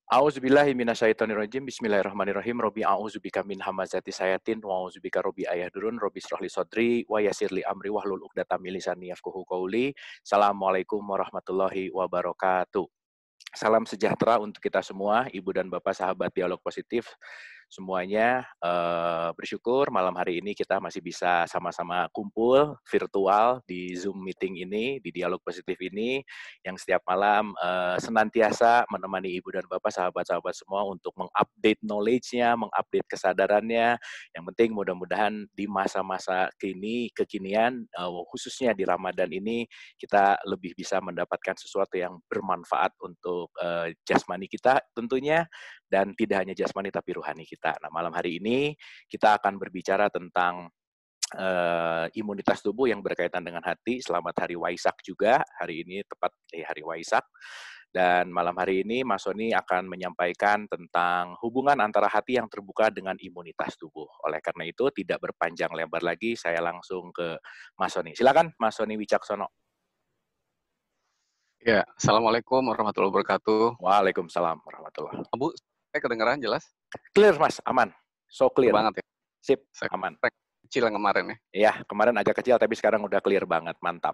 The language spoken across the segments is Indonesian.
A'udzubillahi minasyaitonirrajim. Bismillahirrahmanirrahim. Robbi a'udzubika min hamazati sayatin wa a'udzubika robbi ayahdurun. Robbi shrahli sodri wa yassirli amri wahlul 'uqdatam min lisani yafqahu qawli. Assalamualaikum warahmatullahi wabarakatuh. Salam sejahtera untuk kita semua, Ibu dan Bapak sahabat Dialog Positif. Semuanya bersyukur malam hari ini kita masih bisa sama-sama kumpul virtual di Zoom meeting ini, di Dialog Positif ini, yang setiap malam senantiasa menemani Ibu dan Bapak sahabat-sahabat semua untuk mengupdate knowledge-nya, mengupdate kesadarannya. Yang penting mudah-mudahan di masa-masa kekinian, khususnya di Ramadan ini, kita lebih bisa mendapatkan sesuatu yang bermanfaat untuk jasmani kita tentunya, dan tidak hanya jasmani tapi rohani kita. Nah, malam hari ini kita akan berbicara tentang imunitas tubuh yang berkaitan dengan hati. Selamat Hari Waisak juga, hari ini tepat Hari Waisak. Dan malam hari ini Mas Sony akan menyampaikan tentang hubungan antara hati yang terbuka dengan imunitas tubuh. Oleh karena itu, tidak berpanjang lebar lagi, saya langsung ke Mas Sony. Silakan Mas Sony Wicaksono. Ya, Assalamualaikum warahmatullahi wabarakatuh. Waalaikumsalam warahmatullahi. Bu, saya kedengeran jelas? Clear Mas, aman. So clear. Banget ya? Sip, Saya aman. kecil yang kemarin ya? Iya, kemarin agak kecil tapi sekarang udah clear banget, mantap.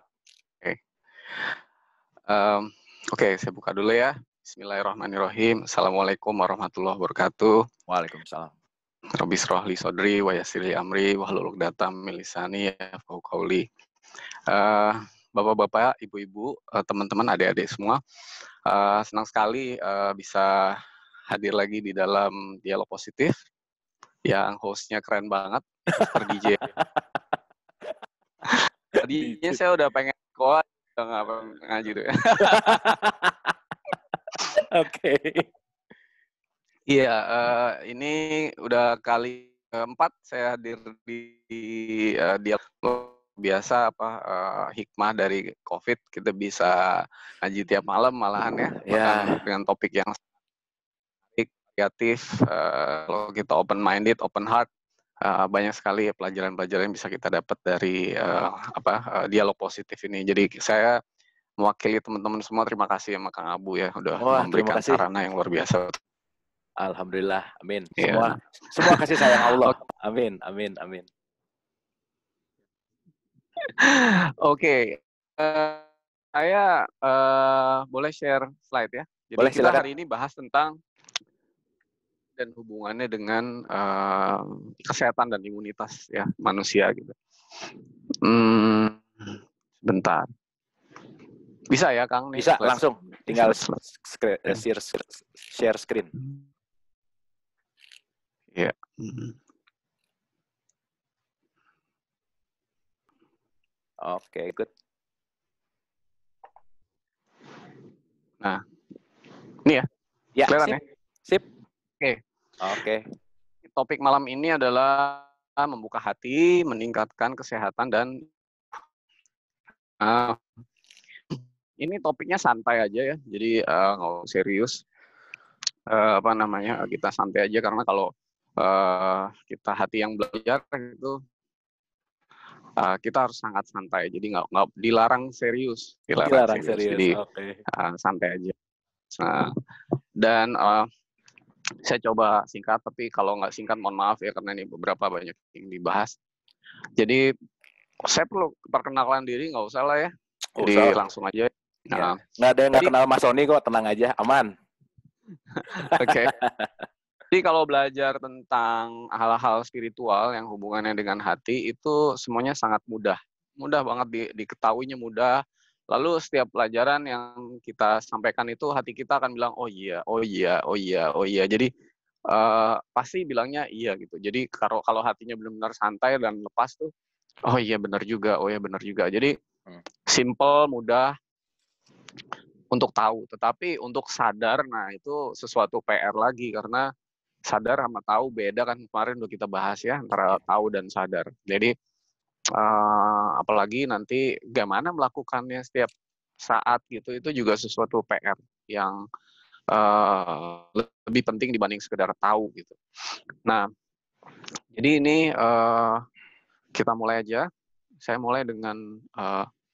Oke, saya buka dulu ya. Bismillahirrahmanirrahim. Assalamualaikum warahmatullahi wabarakatuh. Waalaikumsalam. Robbi shrahli sodri wa yassirli amri wahlul 'uqdatam min lisani yafqahu qawli. Bapak-bapak, ibu-ibu, teman-teman, adik-adik semua, senang sekali bisa hadir lagi di dalam Dialog Positif yang hostnya keren banget, Mr. DJ. Tadinya saya udah pengen sekolah, udah nggak ngaji tuh ya. Oke. Iya, ini udah kali keempat saya hadir di Dialog. Biasa hikmah dari COVID, kita bisa ngaji tiap malam malahan ya, bahkan dengan topik yang kreatif. Kalau kita open minded, open heart, banyak sekali pelajaran-pelajaran yang bisa kita dapat dari Dialog Positif ini. Jadi saya mewakili teman-teman semua, terima kasih sama Kang Abu ya, udah memberikan sarana yang luar biasa. Alhamdulillah, amin. Semua kasih sayang Allah. Amin, amin, amin. Oke, saya boleh share slide ya. Jadi boleh, kita silakan. hari ini bahas tentang dan hubungannya dengan kesehatan dan imunitas ya manusia gitu. Bentar. Bisa ya Kang? Bisa, langsung. Tinggal share screen. Ya. Oke, good. Nah, ini ya? Ya, kelihatan ya? Sip. Oke. Topik malam ini adalah membuka hati, meningkatkan kesehatan, dan ini topiknya santai aja ya, jadi nggak serius. Kita santai aja, karena kalau kita hati yang belajar itu kita harus sangat santai, jadi nggak dilarang serius, dilarang serius. Jadi santai aja. Nah, dan saya coba singkat, tapi kalau nggak singkat mohon maaf ya, karena ini beberapa banyak yang dibahas. Jadi saya perlu perkenalan diri, nggak usah lah ya. Jadi langsung aja. Nah, nggak ada yang nggak kenal Mas Sony kok, tenang aja, aman. Oke. Jadi kalau belajar tentang hal-hal spiritual yang hubungannya dengan hati, itu semuanya sangat mudah. Mudah banget diketahuinya, mudah. Lalu setiap pelajaran yang kita sampaikan itu hati kita akan bilang, oh iya, oh iya, oh iya, oh iya. Jadi pasti bilangnya iya gitu. Jadi kalau hatinya benar-benar santai dan lepas tuh, oh iya benar juga, oh iya benar juga. Jadi simple, mudah untuk tahu. Tetapi untuk sadar, nah itu sesuatu PR lagi, karena sadar sama tahu beda kan, kemarin udah kita bahas ya, antara tahu dan sadar. Jadi apalagi nanti gimana melakukannya setiap saat gitu, itu juga sesuatu PR yang lebih penting dibanding sekedar tahu gitu. Nah, jadi ini kita mulai aja. Saya mulai dengan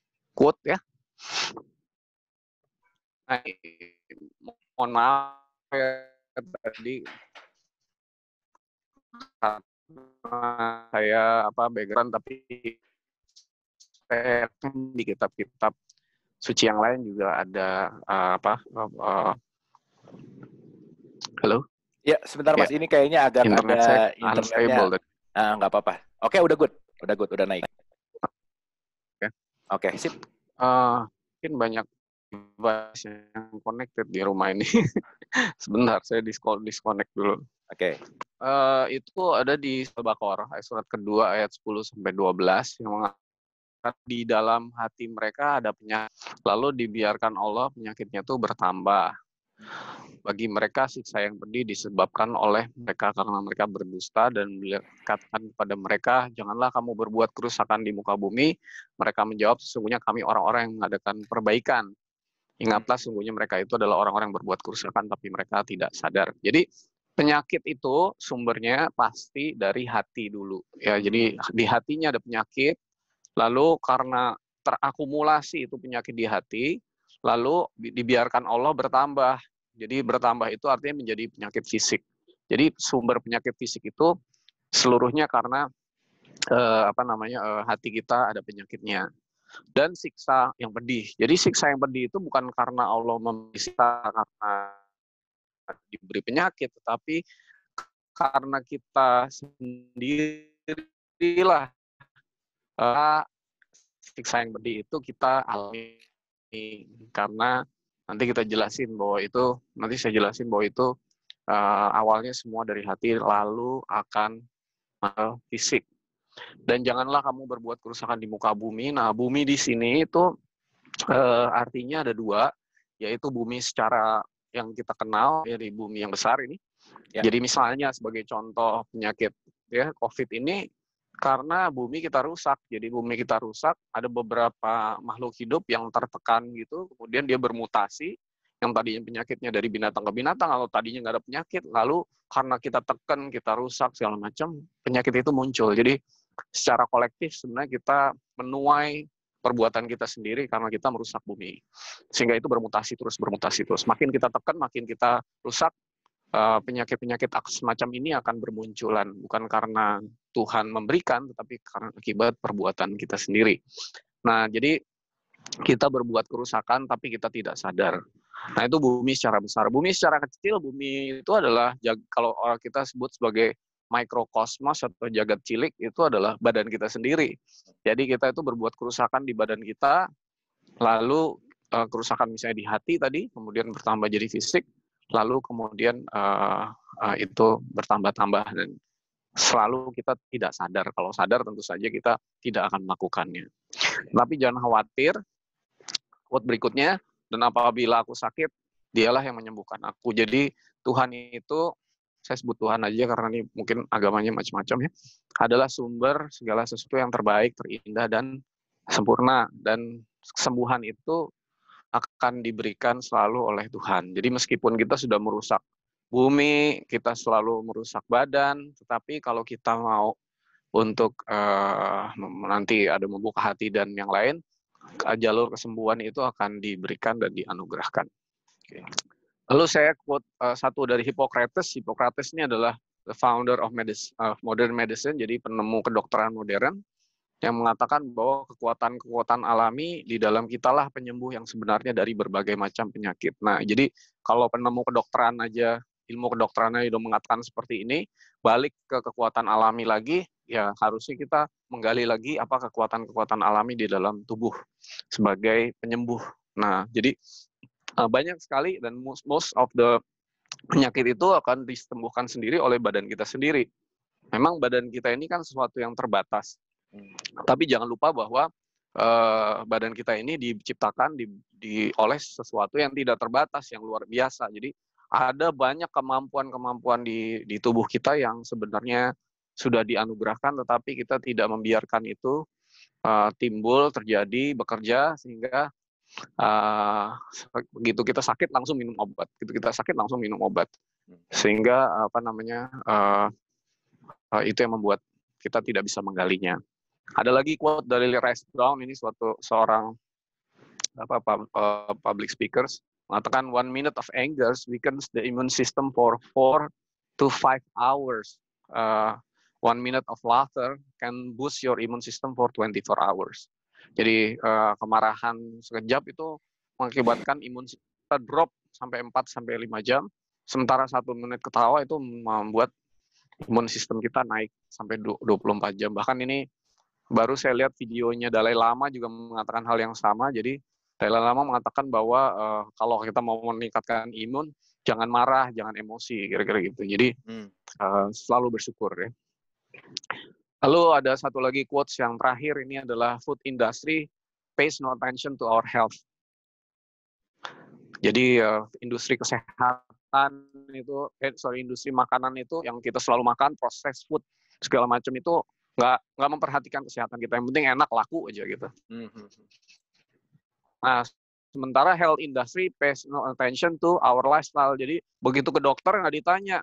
quote ya. Nah, mohon maaf tadi saya background, tapi saya di kitab-kitab suci yang lain juga ada halo? Ya, sebentar Ya, Mas. Ini kayaknya agak internet saya ada unstable. internetnya. Nggak apa-apa. Oke, udah good. Udah naik. Oke. Oke, sip. Mungkin banyak device yang connected di rumah ini. Sebentar, saya disconnect dulu. Oke. Itu ada di Al-Baqarah, surat kedua ayat 10-12 yang mengatakan di dalam hati mereka ada penyakit, lalu dibiarkan Allah penyakitnya itu bertambah. Bagi mereka siksa yang pedih disebabkan oleh mereka karena mereka berdusta, dan dikatakan kepada mereka, janganlah kamu berbuat kerusakan di muka bumi. Mereka menjawab, sesungguhnya kami orang-orang yang mengadakan perbaikan. Ingatlah, sungguhnya mereka itu adalah orang-orang yang berbuat kerusakan tapi mereka tidak sadar. Jadi penyakit itu sumbernya pasti dari hati dulu. Ya, jadi di hatinya ada penyakit, lalu karena terakumulasi itu penyakit di hati, lalu dibiarkan Allah bertambah. Jadi bertambah itu artinya menjadi penyakit fisik. Jadi sumber penyakit fisik itu seluruhnya karena hati kita ada penyakitnya. Dan siksa yang pedih. Jadi siksa yang pedih itu bukan karena Allah memisah karena diberi penyakit, tetapi karena kita sendirilah siksa yang pedih itu kita alami, karena nanti saya jelasin bahwa itu awalnya semua dari hati lalu akan fisik. Dan janganlah kamu berbuat kerusakan di muka bumi. Nah, bumi di sini itu artinya ada dua, yaitu bumi secara yang kita kenal dari bumi yang besar ini. Ya. Jadi misalnya sebagai contoh penyakit ya COVID ini karena bumi kita rusak. Jadi bumi kita rusak, ada beberapa makhluk hidup yang tertekan gitu, kemudian dia bermutasi, yang tadinya penyakitnya dari binatang ke binatang, atau tadinya nggak ada penyakit, lalu karena kita tekan, kita rusak, segala macam, penyakit itu muncul. Jadi secara kolektif sebenarnya kita menuai perbuatan kita sendiri karena kita merusak bumi. Sehingga itu bermutasi terus. Makin kita tekan, makin kita rusak, penyakit-penyakit semacam ini akan bermunculan, bukan karena Tuhan memberikan, tetapi karena akibat perbuatan kita sendiri. Nah, jadi kita berbuat kerusakan, tapi kita tidak sadar. Nah, itu bumi secara besar. Bumi secara kecil, bumi itu adalah, kalau orang kita sebut sebagai mikrokosmos atau jagat cilik, itu adalah badan kita sendiri. Jadi kita itu berbuat kerusakan di badan kita, lalu kerusakan misalnya di hati tadi, kemudian bertambah jadi fisik, lalu kemudian itu bertambah-tambah, dan selalu kita tidak sadar. Kalau sadar tentu saja kita tidak akan melakukannya. Tapi jangan khawatir, quote berikutnya, dan apabila aku sakit, dialah yang menyembuhkan aku. Jadi Tuhan itu, saya sebut Tuhan aja karena ini mungkin agamanya macam-macam ya, adalah sumber segala sesuatu yang terbaik, terindah, dan sempurna. Dan kesembuhan itu akan diberikan selalu oleh Tuhan. Jadi meskipun kita sudah merusak bumi, kita selalu merusak badan, tetapi kalau kita mau untuk nanti ada membuka hati dan yang lain, jalur kesembuhan itu akan diberikan dan dianugerahkan. Lalu saya quote satu dari Hippocrates. Hippocrates ini adalah the founder of modern medicine, jadi penemu kedokteran modern, yang mengatakan bahwa kekuatan-kekuatan alami di dalam kitalah penyembuh yang sebenarnya dari berbagai macam penyakit. Nah, jadi kalau penemu kedokteran aja, ilmu kedokterannya sudah mengatakan seperti ini, balik ke kekuatan alami lagi, ya harusnya kita menggali lagi apa kekuatan-kekuatan alami di dalam tubuh sebagai penyembuh. Nah, jadi banyak sekali, dan most of the penyakit itu akan disembuhkan sendiri oleh badan kita sendiri. Memang badan kita ini kan sesuatu yang terbatas. Tapi jangan lupa bahwa badan kita ini diciptakan oleh sesuatu yang tidak terbatas, yang luar biasa. Jadi ada banyak kemampuan-kemampuan di tubuh kita yang sebenarnya sudah dianugerahkan, tetapi kita tidak membiarkan itu timbul, terjadi, bekerja, sehingga begitu kita sakit langsung minum obat. Sehingga itu yang membuat kita tidak bisa menggalinya. Ada lagi quote dari Les Brown, ini seorang public speakers, mengatakan 1 minute of anger weakens the immune system for 4 to 5 hours. 1 minute of laughter can boost your immune system for 24 hours. Jadi kemarahan sekejap itu mengakibatkan imun kita drop sampai 4 sampai 5 jam. Sementara 1 menit ketawa itu membuat imun sistem kita naik sampai 24 jam. Bahkan ini baru saya lihat videonya Dalai Lama juga mengatakan hal yang sama. Jadi Dalai Lama mengatakan bahwa kalau kita mau meningkatkan imun, jangan marah, jangan emosi, kira-kira gitu. Jadi selalu bersyukur ya. Lalu ada satu lagi quotes yang terakhir, ini adalah food industry pays no attention to our health. Jadi industri kesehatan itu, industri makanan itu yang kita selalu makan, processed food segala macam itu nggak memperhatikan kesehatan kita. Yang penting enak, laku aja gitu. Nah, sementara health industry pays no attention to our lifestyle. Jadi begitu ke dokter nggak ditanya,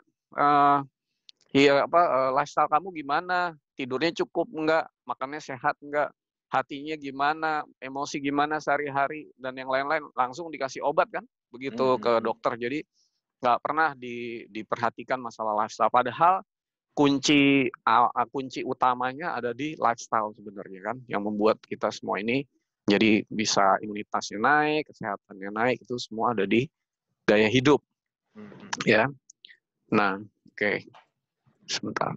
lifestyle kamu gimana, tidurnya cukup nggak, makannya sehat nggak, hatinya gimana, emosi gimana sehari-hari, dan yang lain-lain, langsung dikasih obat kan, begitu ke dokter. Jadi nggak pernah diperhatikan masalah lifestyle. Padahal kunci utamanya ada di lifestyle sebenarnya kan, yang membuat kita semua ini jadi bisa imunitasnya naik, kesehatannya naik, itu semua ada di gaya hidup. Ya. Nah, oke. Sebentar.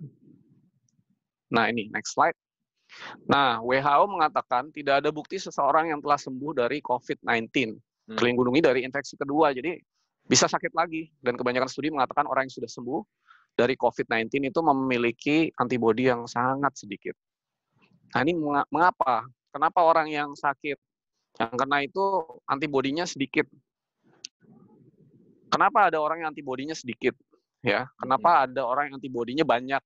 Nah, ini next slide. Nah, WHO mengatakan tidak ada bukti seseorang yang telah sembuh dari COVID-19 terlindungi dari infeksi kedua. Jadi bisa sakit lagi, dan kebanyakan studi mengatakan orang yang sudah sembuh dari COVID-19 itu memiliki antibodi yang sangat sedikit. Nah, ini mengapa? Kenapa orang yang sakit yang kena itu antibodinya sedikit? Kenapa ada orang yang antibodinya sedikit? Ya, kenapa ada orang yang antibodinya banyak?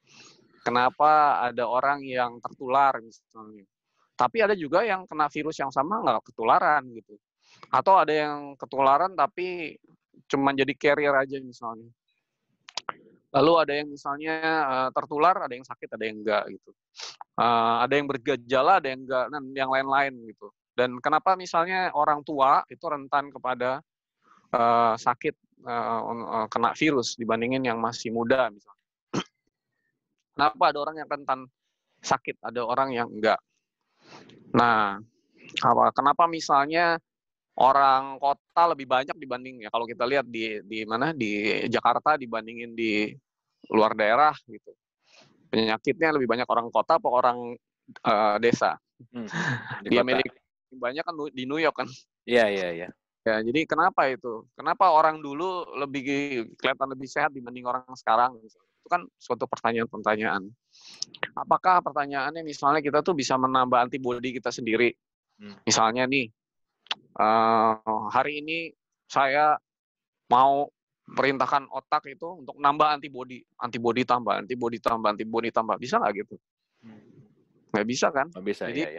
Kenapa ada orang yang tertular misalnya? Tapi ada juga yang kena virus yang sama nggak ketularan gitu. Atau ada yang ketularan tapi cuma jadi carrier aja misalnya. Lalu ada yang misalnya tertular, ada yang sakit, ada yang enggak gitu. Ada yang bergejala, ada yang enggak, dan yang lain-lain gitu. Dan kenapa misalnya orang tua itu rentan kepada sakit kena virus dibandingin yang masih muda misalnya. Kenapa ada orang yang rentan sakit, ada orang yang enggak. Nah, kenapa misalnya orang kota lebih banyak dibanding, ya kalau kita lihat di mana, di Jakarta dibandingin di luar daerah gitu. Penyakitnya lebih banyak orang kota atau orang desa. Di Amerika banyak kan di New York kan. Iya. Ya, jadi kenapa itu? Kenapa orang dulu lebih kelihatan lebih sehat dibanding orang sekarang? Itu kan suatu pertanyaan-pertanyaan. Apakah pertanyaannya misalnya kita tuh bisa menambah antibodi kita sendiri? Misalnya nih, hari ini saya mau perintahkan otak itu untuk nambah antibodi tambah, bisa nggak gitu? Nggak bisa kan? Nggak bisa. Jadi, ya.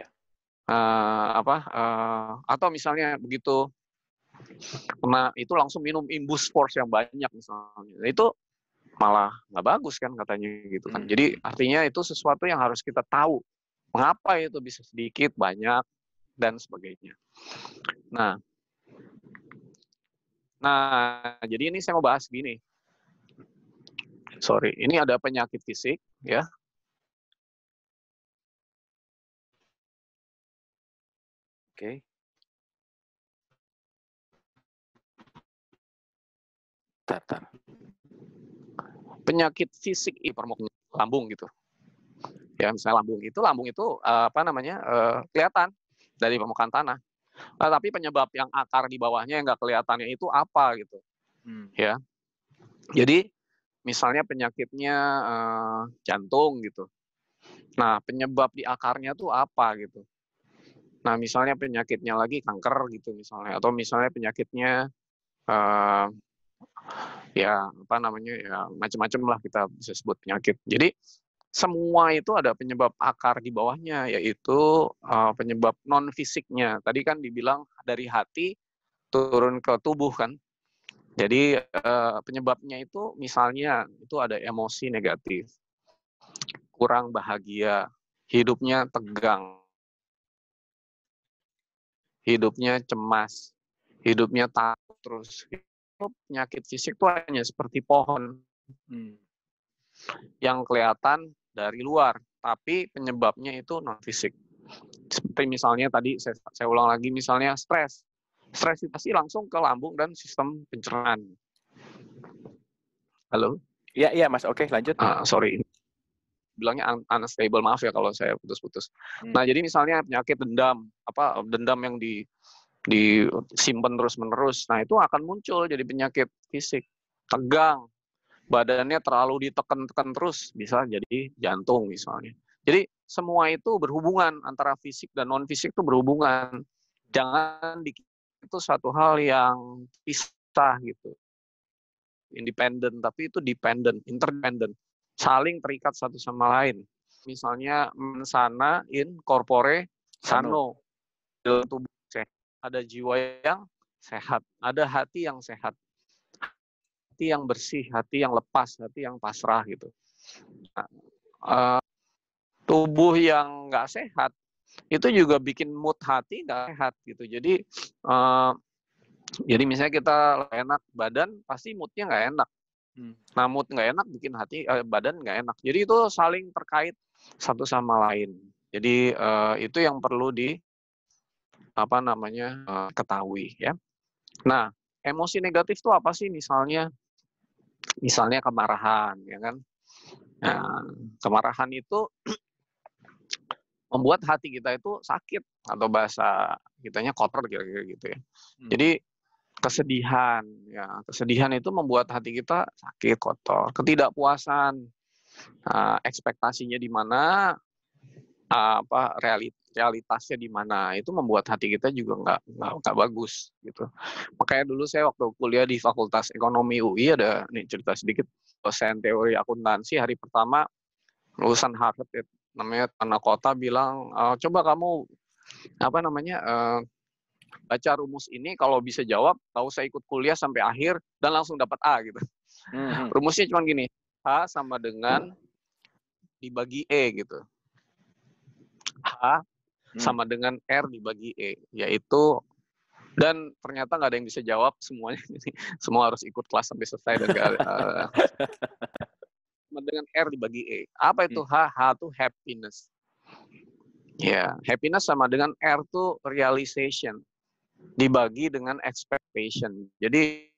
Atau misalnya begitu kena itu langsung minum Imbus Force yang banyak misalnya, itu malah nggak bagus kan katanya gitu kan. Jadi artinya itu sesuatu yang harus kita tahu mengapa itu bisa sedikit, banyak, dan sebagainya. Nah, jadi ini saya mau bahas gini. Sorry, ini ada penyakit fisik, ya. Oke. Tar. Penyakit fisik permukaan lambung gitu. Ya, misalnya lambung itu kelihatan dari permukaan tanah. Nah, tapi penyebab yang akar di bawahnya yang nggak kelihatannya itu apa gitu. Ya. Jadi misalnya penyakitnya jantung gitu. Nah, penyebab di akarnya tuh apa gitu. Nah, misalnya penyakitnya lagi kanker gitu misalnya, atau misalnya penyakitnya macam-macam lah kita bisa sebut penyakit. Jadi semua itu ada penyebab akar di bawahnya, yaitu penyebab non fisiknya. Tadi kan dibilang dari hati turun ke tubuh kan. Jadi penyebabnya itu misalnya itu ada emosi negatif, kurang bahagia, hidupnya tegang, hidupnya cemas, hidupnya takut terus. Itu penyakit fisik tuh hanya seperti pohon yang kelihatan dari luar, tapi penyebabnya itu non fisik. Seperti misalnya tadi saya ulang lagi, misalnya stres. Stres itu pasti langsung ke lambung dan sistem pencernaan. Halo? Iya, iya Mas. Oke, lanjut. Sorry. Bilangnya unstable, maaf ya kalau saya putus-putus. Nah, jadi misalnya penyakit dendam yang disimpan terus-menerus. Nah, itu akan muncul jadi penyakit fisik. Tegang, badannya terlalu ditekan-tekan terus, bisa jadi jantung misalnya. Jadi semua itu berhubungan, antara fisik dan non-fisik itu berhubungan. Jangan itu satu hal yang pisah gitu. Independen, tapi itu dependent, interdependent. Saling terikat satu sama lain. Misalnya mensana in corpore sano. Dalam tubuh sehat. Ada jiwa yang sehat, ada hati yang sehat. Hati yang bersih, hati yang lepas, hati yang pasrah gitu. Tubuh yang nggak sehat itu juga bikin mood hati nggak sehat gitu. Jadi misalnya kita enak badan, pasti moodnya nggak enak. Nah, mood nggak enak bikin badan nggak enak. Jadi itu saling terkait satu sama lain. Jadi itu yang perlu ketahui ya. Nah, emosi negatif itu apa sih? Misalnya kemarahan, ya kan? Nah, kemarahan itu membuat hati kita itu sakit, atau bahasa kitanya kotor kira-kira gitu ya. Jadi kesedihan itu membuat hati kita sakit, kotor. Ketidakpuasan, ekspektasinya di mana, realitasnya di mana, itu membuat hati kita juga nggak bagus gitu. Makanya dulu saya waktu kuliah di Fakultas Ekonomi UI, ada nih cerita sedikit, dosen teori akuntansi hari pertama lulusan Harvard ya, namanya Tana Kota, bilang coba kamu baca rumus ini, kalau bisa jawab, tahu saya ikut kuliah sampai akhir dan langsung dapat A gitu. Rumusnya cuma gini, H sama dengan dibagi E gitu. H sama dengan R dibagi E, yaitu, dan ternyata nggak ada yang bisa jawab semuanya. Semua harus ikut kelas sampai selesai dan sama dengan R dibagi E. Apa itu H? H itu happiness. Ya, happiness sama dengan R itu realization. Dibagi dengan expectation. Jadi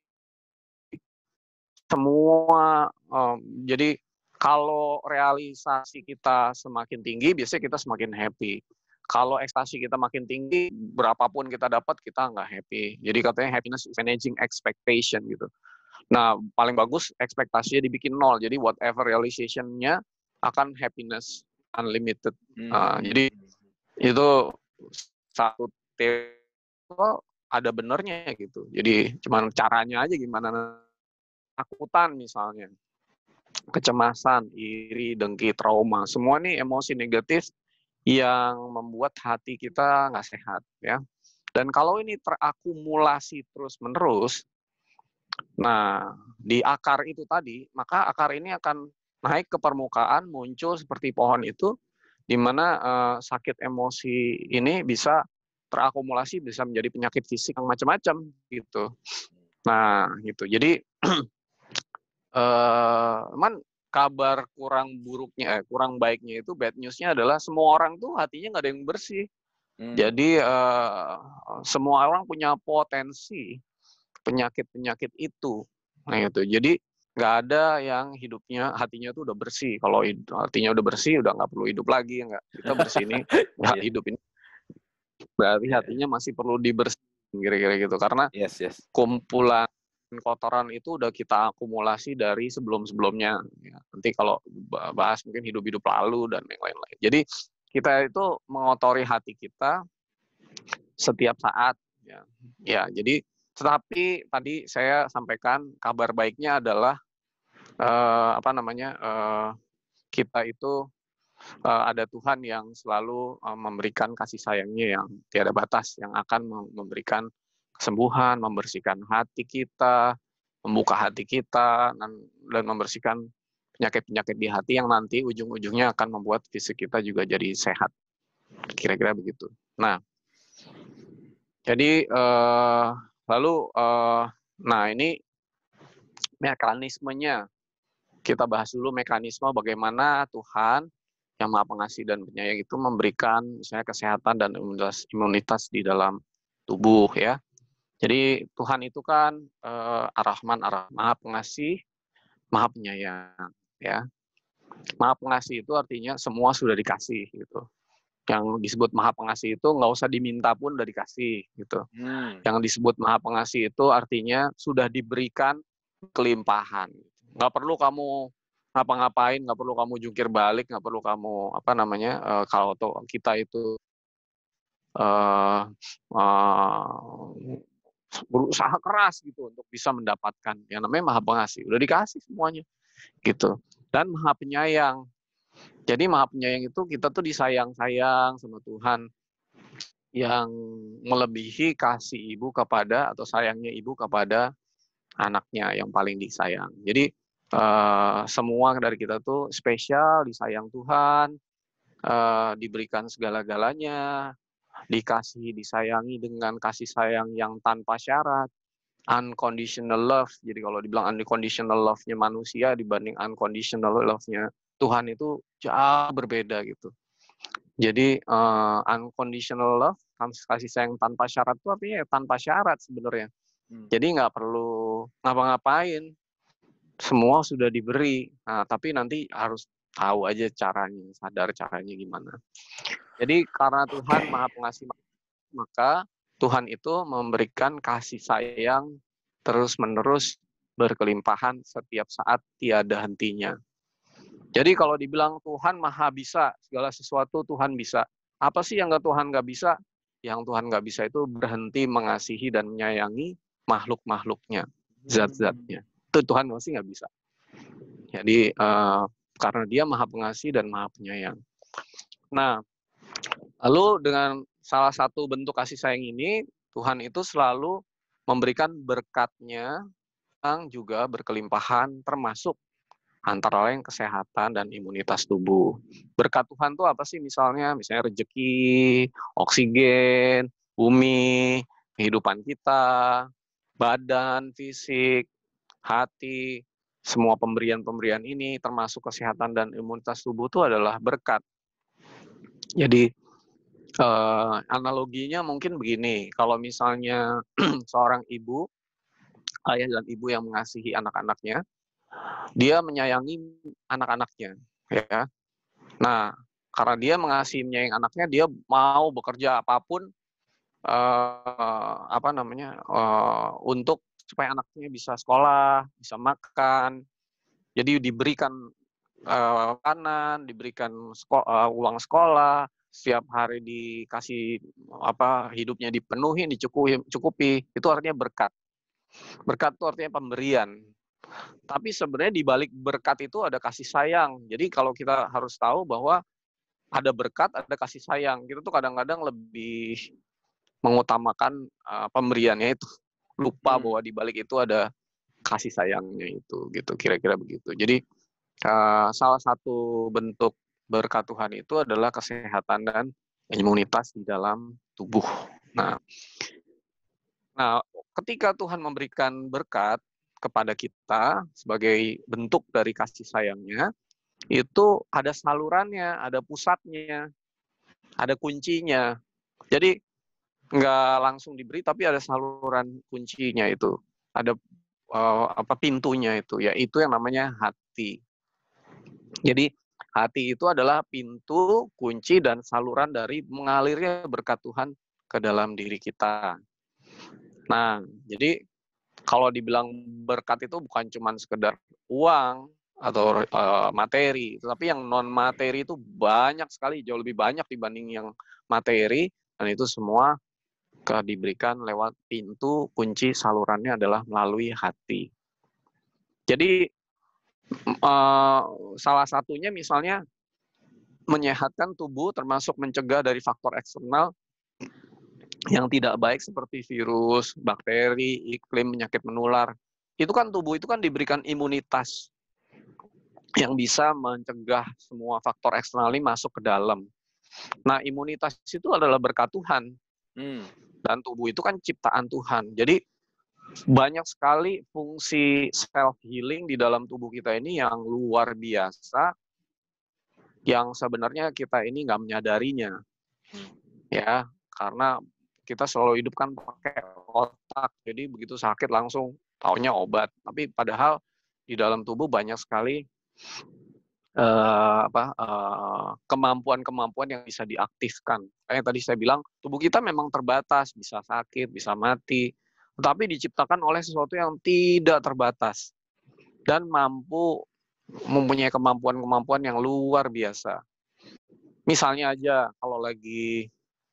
jadi kalau realisasi kita semakin tinggi, biasanya kita semakin happy. Kalau ekspektasi kita makin tinggi, berapapun kita dapat, kita nggak happy. Jadi katanya happiness is managing expectation gitu. Nah, paling bagus ekspektasinya dibikin 0. Jadi whatever realization-nya akan happiness unlimited. Jadi itu satu teori ada benernya gitu. Jadi cuman caranya aja gimana. Takutan misalnya, kecemasan, iri, dengki, trauma, semua nih emosi negatif yang membuat hati kita nggak sehat ya. Dan kalau ini terakumulasi terus-menerus, nah di akar itu tadi, maka akar ini akan naik ke permukaan, muncul seperti pohon itu, di mana sakit emosi ini bisa terakumulasi, bisa menjadi penyakit fisik yang macam-macam gitu. Nah gitu. Jadi kabar kurang baiknya itu, bad news-nya adalah semua orang tuh hatinya nggak ada yang bersih. Jadi semua orang punya potensi penyakit-penyakit itu. Nah itu. Jadi nggak ada yang hatinya tuh udah bersih. Kalau hatinya udah bersih, udah nggak perlu hidup lagi. Nggak, kita bersih ini, hidup ini berarti hatinya masih perlu dibersihin, kira-kira gitu. Karena kumpulan kotoran itu udah kita akumulasi dari sebelum-sebelumnya. Ya, nanti kalau bahas mungkin hidup-hidup lalu dan yang lain-lain. Jadi kita itu mengotori hati kita setiap saat. Ya, jadi tetapi tadi saya sampaikan kabar baiknya adalah kita itu ada Tuhan yang selalu memberikan kasih sayangnya yang tiada batas, yang akan memberikan kesembuhan, membersihkan hati kita, membuka hati kita, dan membersihkan penyakit-penyakit di hati yang nanti ujung-ujungnya akan membuat fisik kita juga jadi sehat. Kira-kira begitu. Nah, jadi lalu Nah, ini mekanismenya. Kita bahas dulu mekanisme bagaimana Tuhan yang Maha Pengasih dan Penyayang itu memberikan misalnya kesehatan dan imunitas di dalam tubuh ya. Jadi Tuhan itu kan Ar-Rahman, Maha Pengasih, Maha Penyayang ya. Maha Pengasih itu artinya semua sudah dikasih gitu. Yang disebut Maha Pengasih itu nggak usah diminta pun udah dikasih gitu. Yang disebut Maha Pengasih itu artinya sudah diberikan kelimpahan. Nggak perlu kamu ngapa-ngapain, nggak perlu kamu jungkir balik, nggak perlu kamu kalau kita itu berusaha keras gitu untuk bisa mendapatkan yang namanya Maha Pengasih. Udah dikasih semuanya gitu. Dan Maha Penyayang. Jadi Maha Penyayang itu kita tuh disayang-sayang sama Tuhan yang melebihi kasih ibu kepada atau sayangnya ibu kepada anaknya yang paling disayang. Jadi semua dari kita tuh spesial, disayang Tuhan, diberikan segala-galanya, dikasih, disayangi dengan kasih sayang yang tanpa syarat, unconditional love. Jadi kalau dibilang unconditional love-nya manusia dibanding unconditional love-nya Tuhan itu jauh berbeda gitu. Jadi unconditional love, kasih sayang tanpa syarat itu artinya ya tanpa syarat sebenarnya. Jadi nggak perlu ngapa-ngapain, semua sudah diberi. Nah, tapi nanti harus tahu aja caranya, sadar caranya gimana. Jadi karena Tuhan Maha Pengasih, maka Tuhan itu memberikan kasih sayang terus-menerus berkelimpahan setiap saat tiada hentinya. Jadi kalau dibilang Tuhan Maha Bisa, segala sesuatu Tuhan bisa. Apa sih yang Tuhan nggak bisa? Yang Tuhan nggak bisa itu berhenti mengasihi dan menyayangi makhluk-makhluknya, zat-zatnya. Itu Tuhan masih nggak bisa. Jadi karena Dia Maha Pengasih dan Maha Penyayang. Nah, lalu dengan salah satu bentuk kasih sayang ini, Tuhan itu selalu memberikan berkat-Nya yang juga berkelimpahan, termasuk antara lain kesehatan dan imunitas tubuh. Berkat Tuhan tuh apa sih misalnya? Misalnya rezeki, oksigen, bumi, kehidupan kita, badan, fisik, hati, semua pemberian-pemberian ini termasuk kesehatan dan imunitas tubuh itu adalah berkat. Jadi analoginya mungkin begini, kalau misalnya seorang ibu, ayah dan ibu yang mengasihi anak-anaknya, dia menyayangi anak-anaknya, ya. Nah, karena dia mengasihi menyayangi anaknya, dia mau bekerja apapun untuk supaya anaknya bisa sekolah, bisa makan. Jadi diberikan makanan, diberikan uang sekolah, setiap hari dikasih hidupnya dipenuhi, dicukupi. Itu artinya berkat. Berkat itu artinya pemberian. Tapi sebenarnya di balik berkat itu ada kasih sayang. Jadi kalau kita harus tahu bahwa ada berkat, ada kasih sayang. Kita tuh kadang-kadang lebih mengutamakan pemberiannya itu. Lupa bahwa di balik itu ada kasih sayangnya itu, gitu. Kira-kira begitu. Jadi salah satu bentuk berkat Tuhan itu adalah kesehatan dan imunitas di dalam tubuh. Nah, ketika Tuhan memberikan berkat kepada kita sebagai bentuk dari kasih sayangnya, itu ada salurannya, ada pusatnya, ada kuncinya. Jadi nggak langsung diberi, tapi ada saluran kuncinya itu, ada pintunya itu, yaitu yang namanya hati. Jadi hati itu adalah pintu, kunci, dan saluran dari mengalirnya berkat Tuhan ke dalam diri kita. Nah, jadi kalau dibilang berkat itu bukan cuma sekedar uang atau materi, tetapi yang non materi itu banyak sekali, jauh lebih banyak dibanding yang materi, dan itu semua diberikan lewat pintu, kunci, salurannya adalah melalui hati. Jadi salah satunya misalnya menyehatkan tubuh, termasuk mencegah dari faktor eksternal yang tidak baik seperti virus, bakteri, iklim, penyakit menular. Itu kan tubuh itu kan diberikan imunitas yang bisa mencegah semua faktor eksternal ini masuk ke dalam. Nah, imunitas itu adalah berkat Tuhan. Dan tubuh itu kan ciptaan Tuhan. Jadi banyak sekali fungsi self healing di dalam tubuh kita ini yang luar biasa, yang sebenarnya kita ini nggak menyadarinya, ya, karena kita selalu hidup kan pakai otak, jadi begitu sakit langsung taunya obat, tapi padahal di dalam tubuh banyak sekali kemampuan-kemampuan yang bisa diaktifkan. Kayak tadi saya bilang, tubuh kita memang terbatas, bisa sakit, bisa mati, tetapi diciptakan oleh sesuatu yang tidak terbatas dan mempunyai kemampuan-kemampuan yang luar biasa. Misalnya aja kalau lagi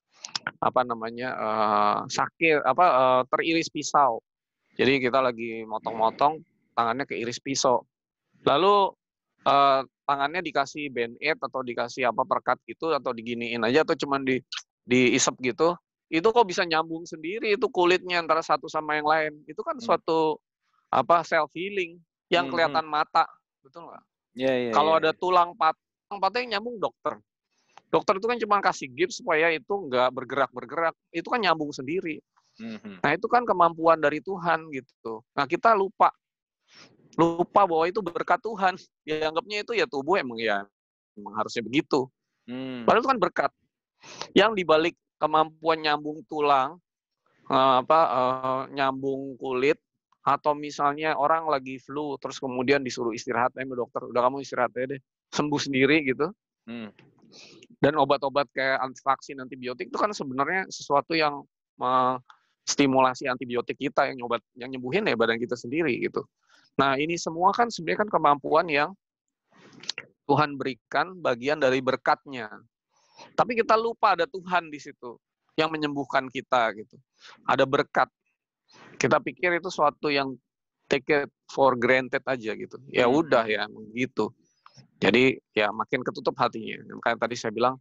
sakit, teriris pisau. Jadi kita lagi motong-motong, tangannya keiris pisau. Lalu tangannya dikasih band-aid atau dikasih perkat gitu atau diginiin aja atau cuman diisep gitu, itu kok bisa nyambung sendiri itu kulitnya antara satu sama yang lain. Itu kan suatu self healing yang kelihatan mata, betul nggak? Kalau ada tulang patah yang nyambung dokter. Dokter itu kan cuma kasih gips supaya itu nggak bergerak-bergerak, itu kan nyambung sendiri. Nah itu kan kemampuan dari Tuhan gitu. Nah kita lupa bahwa itu berkat Tuhan. Ya anggapnya itu ya tubuh emang harusnya begitu. Padahal itu kan berkat. Yang dibalik kemampuan nyambung tulang, nyambung kulit, atau misalnya orang lagi flu terus kemudian disuruh istirahat, dokter udah kamu istirahat aja deh, sembuh sendiri gitu. Dan obat-obat kayak vaksin antibiotik itu kan sebenarnya sesuatu yang stimulasi antibiotik kita yang nyembuhin ya badan kita sendiri gitu. Nah, ini semua kan sebenarnya kan kemampuan yang Tuhan berikan bagian dari berkatnya. Tapi kita lupa ada Tuhan di situ yang menyembuhkan kita gitu. Ada berkat. Kita pikir itu suatu yang take it for granted aja gitu. Ya udah ya gitu. Jadi ya makin ketutup hatinya. Kayak tadi saya bilang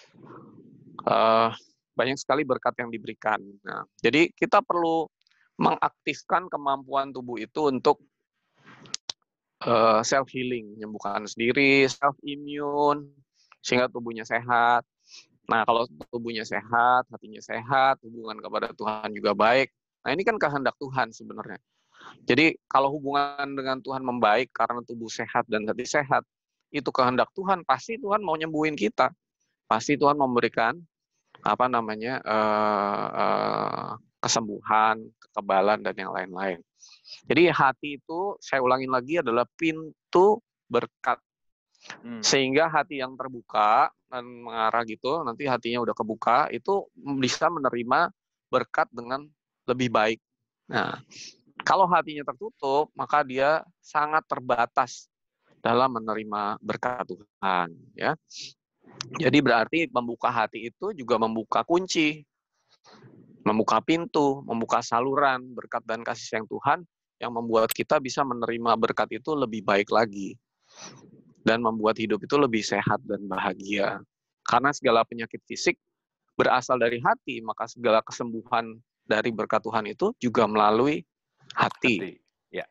banyak sekali berkat yang diberikan. Nah, jadi kita perlu mengaktifkan kemampuan tubuh itu untuk self healing, menyembuhkan sendiri, self immune, sehingga tubuhnya sehat. Nah, kalau tubuhnya sehat, hatinya sehat, hubungan kepada Tuhan juga baik. Nah, ini kan kehendak Tuhan sebenarnya. Jadi, kalau hubungan dengan Tuhan membaik karena tubuh sehat dan hati sehat, itu kehendak Tuhan, pasti Tuhan mau nyembuhin kita. Pasti Tuhan memberikan kesembuhan, kekebalan, dan yang lain-lain. Jadi hati itu, saya ulangin lagi, adalah pintu berkat. Sehingga hati yang terbuka dan mengarah gitu, nanti hatinya udah kebuka, itu bisa menerima berkat dengan lebih baik. Nah, kalau hatinya tertutup, maka dia sangat terbatas dalam menerima berkat Tuhan. Ya. Jadi berarti membuka hati itu juga membuka kunci, membuka pintu, membuka saluran berkat dan kasih sayang Tuhan yang membuat kita bisa menerima berkat itu lebih baik lagi. Dan membuat hidup itu lebih sehat dan bahagia. Karena segala penyakit fisik berasal dari hati, maka segala kesembuhan dari berkat Tuhan itu juga melalui hati. Ya.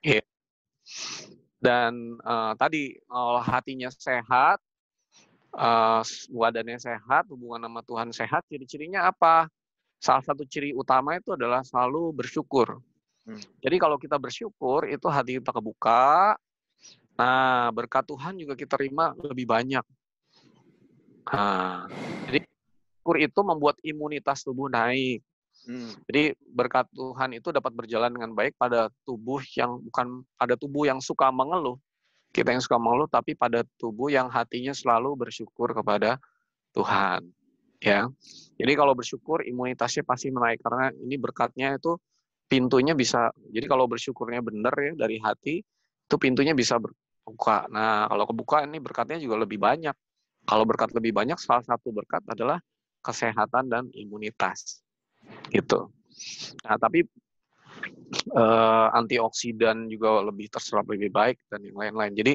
Dan tadi hatinya sehat, badannya sehat, hubungan sama Tuhan sehat, ciri-cirinya apa? Salah satu ciri utama itu adalah selalu bersyukur. Jadi kalau kita bersyukur, itu hati kita kebuka, nah berkat Tuhan juga kita terima lebih banyak. Nah, jadi syukur itu membuat imunitas tubuh naik. Jadi berkat Tuhan itu dapat berjalan dengan baik pada tubuh yang bukan pada tubuh yang suka mengeluh. Kita yang suka mengeluh, tapi pada tubuh yang hatinya selalu bersyukur kepada Tuhan. Ya, jadi kalau bersyukur imunitasnya pasti menaik karena ini berkatnya itu pintunya bisa. Jadi kalau bersyukurnya benar ya dari hati, itu pintunya bisa berbuka. Nah, kalau kebuka ini berkatnya juga lebih banyak. Kalau berkat lebih banyak, salah satu berkat adalah kesehatan dan imunitas. Gitu. Nah, tapi antioksidan juga lebih terserap lebih baik dan yang lain-lain. Jadi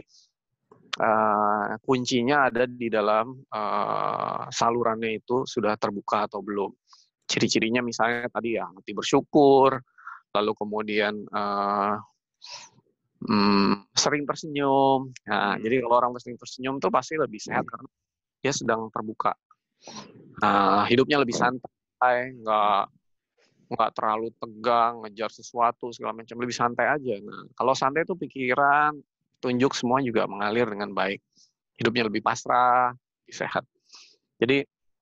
kuncinya ada di dalam salurannya itu sudah terbuka atau belum. Ciri-cirinya misalnya tadi ya hati bersyukur, lalu kemudian sering tersenyum. Nah, jadi kalau orang sering tersenyum tuh pasti lebih sehat karena dia sedang terbuka. Hidupnya lebih santai, nggak nggak terlalu tegang, ngejar sesuatu segala macam, lebih santai aja. Nah, kalau santai itu pikiran, tunjuk semua juga mengalir dengan baik. Hidupnya lebih pasrah, lebih sehat. Jadi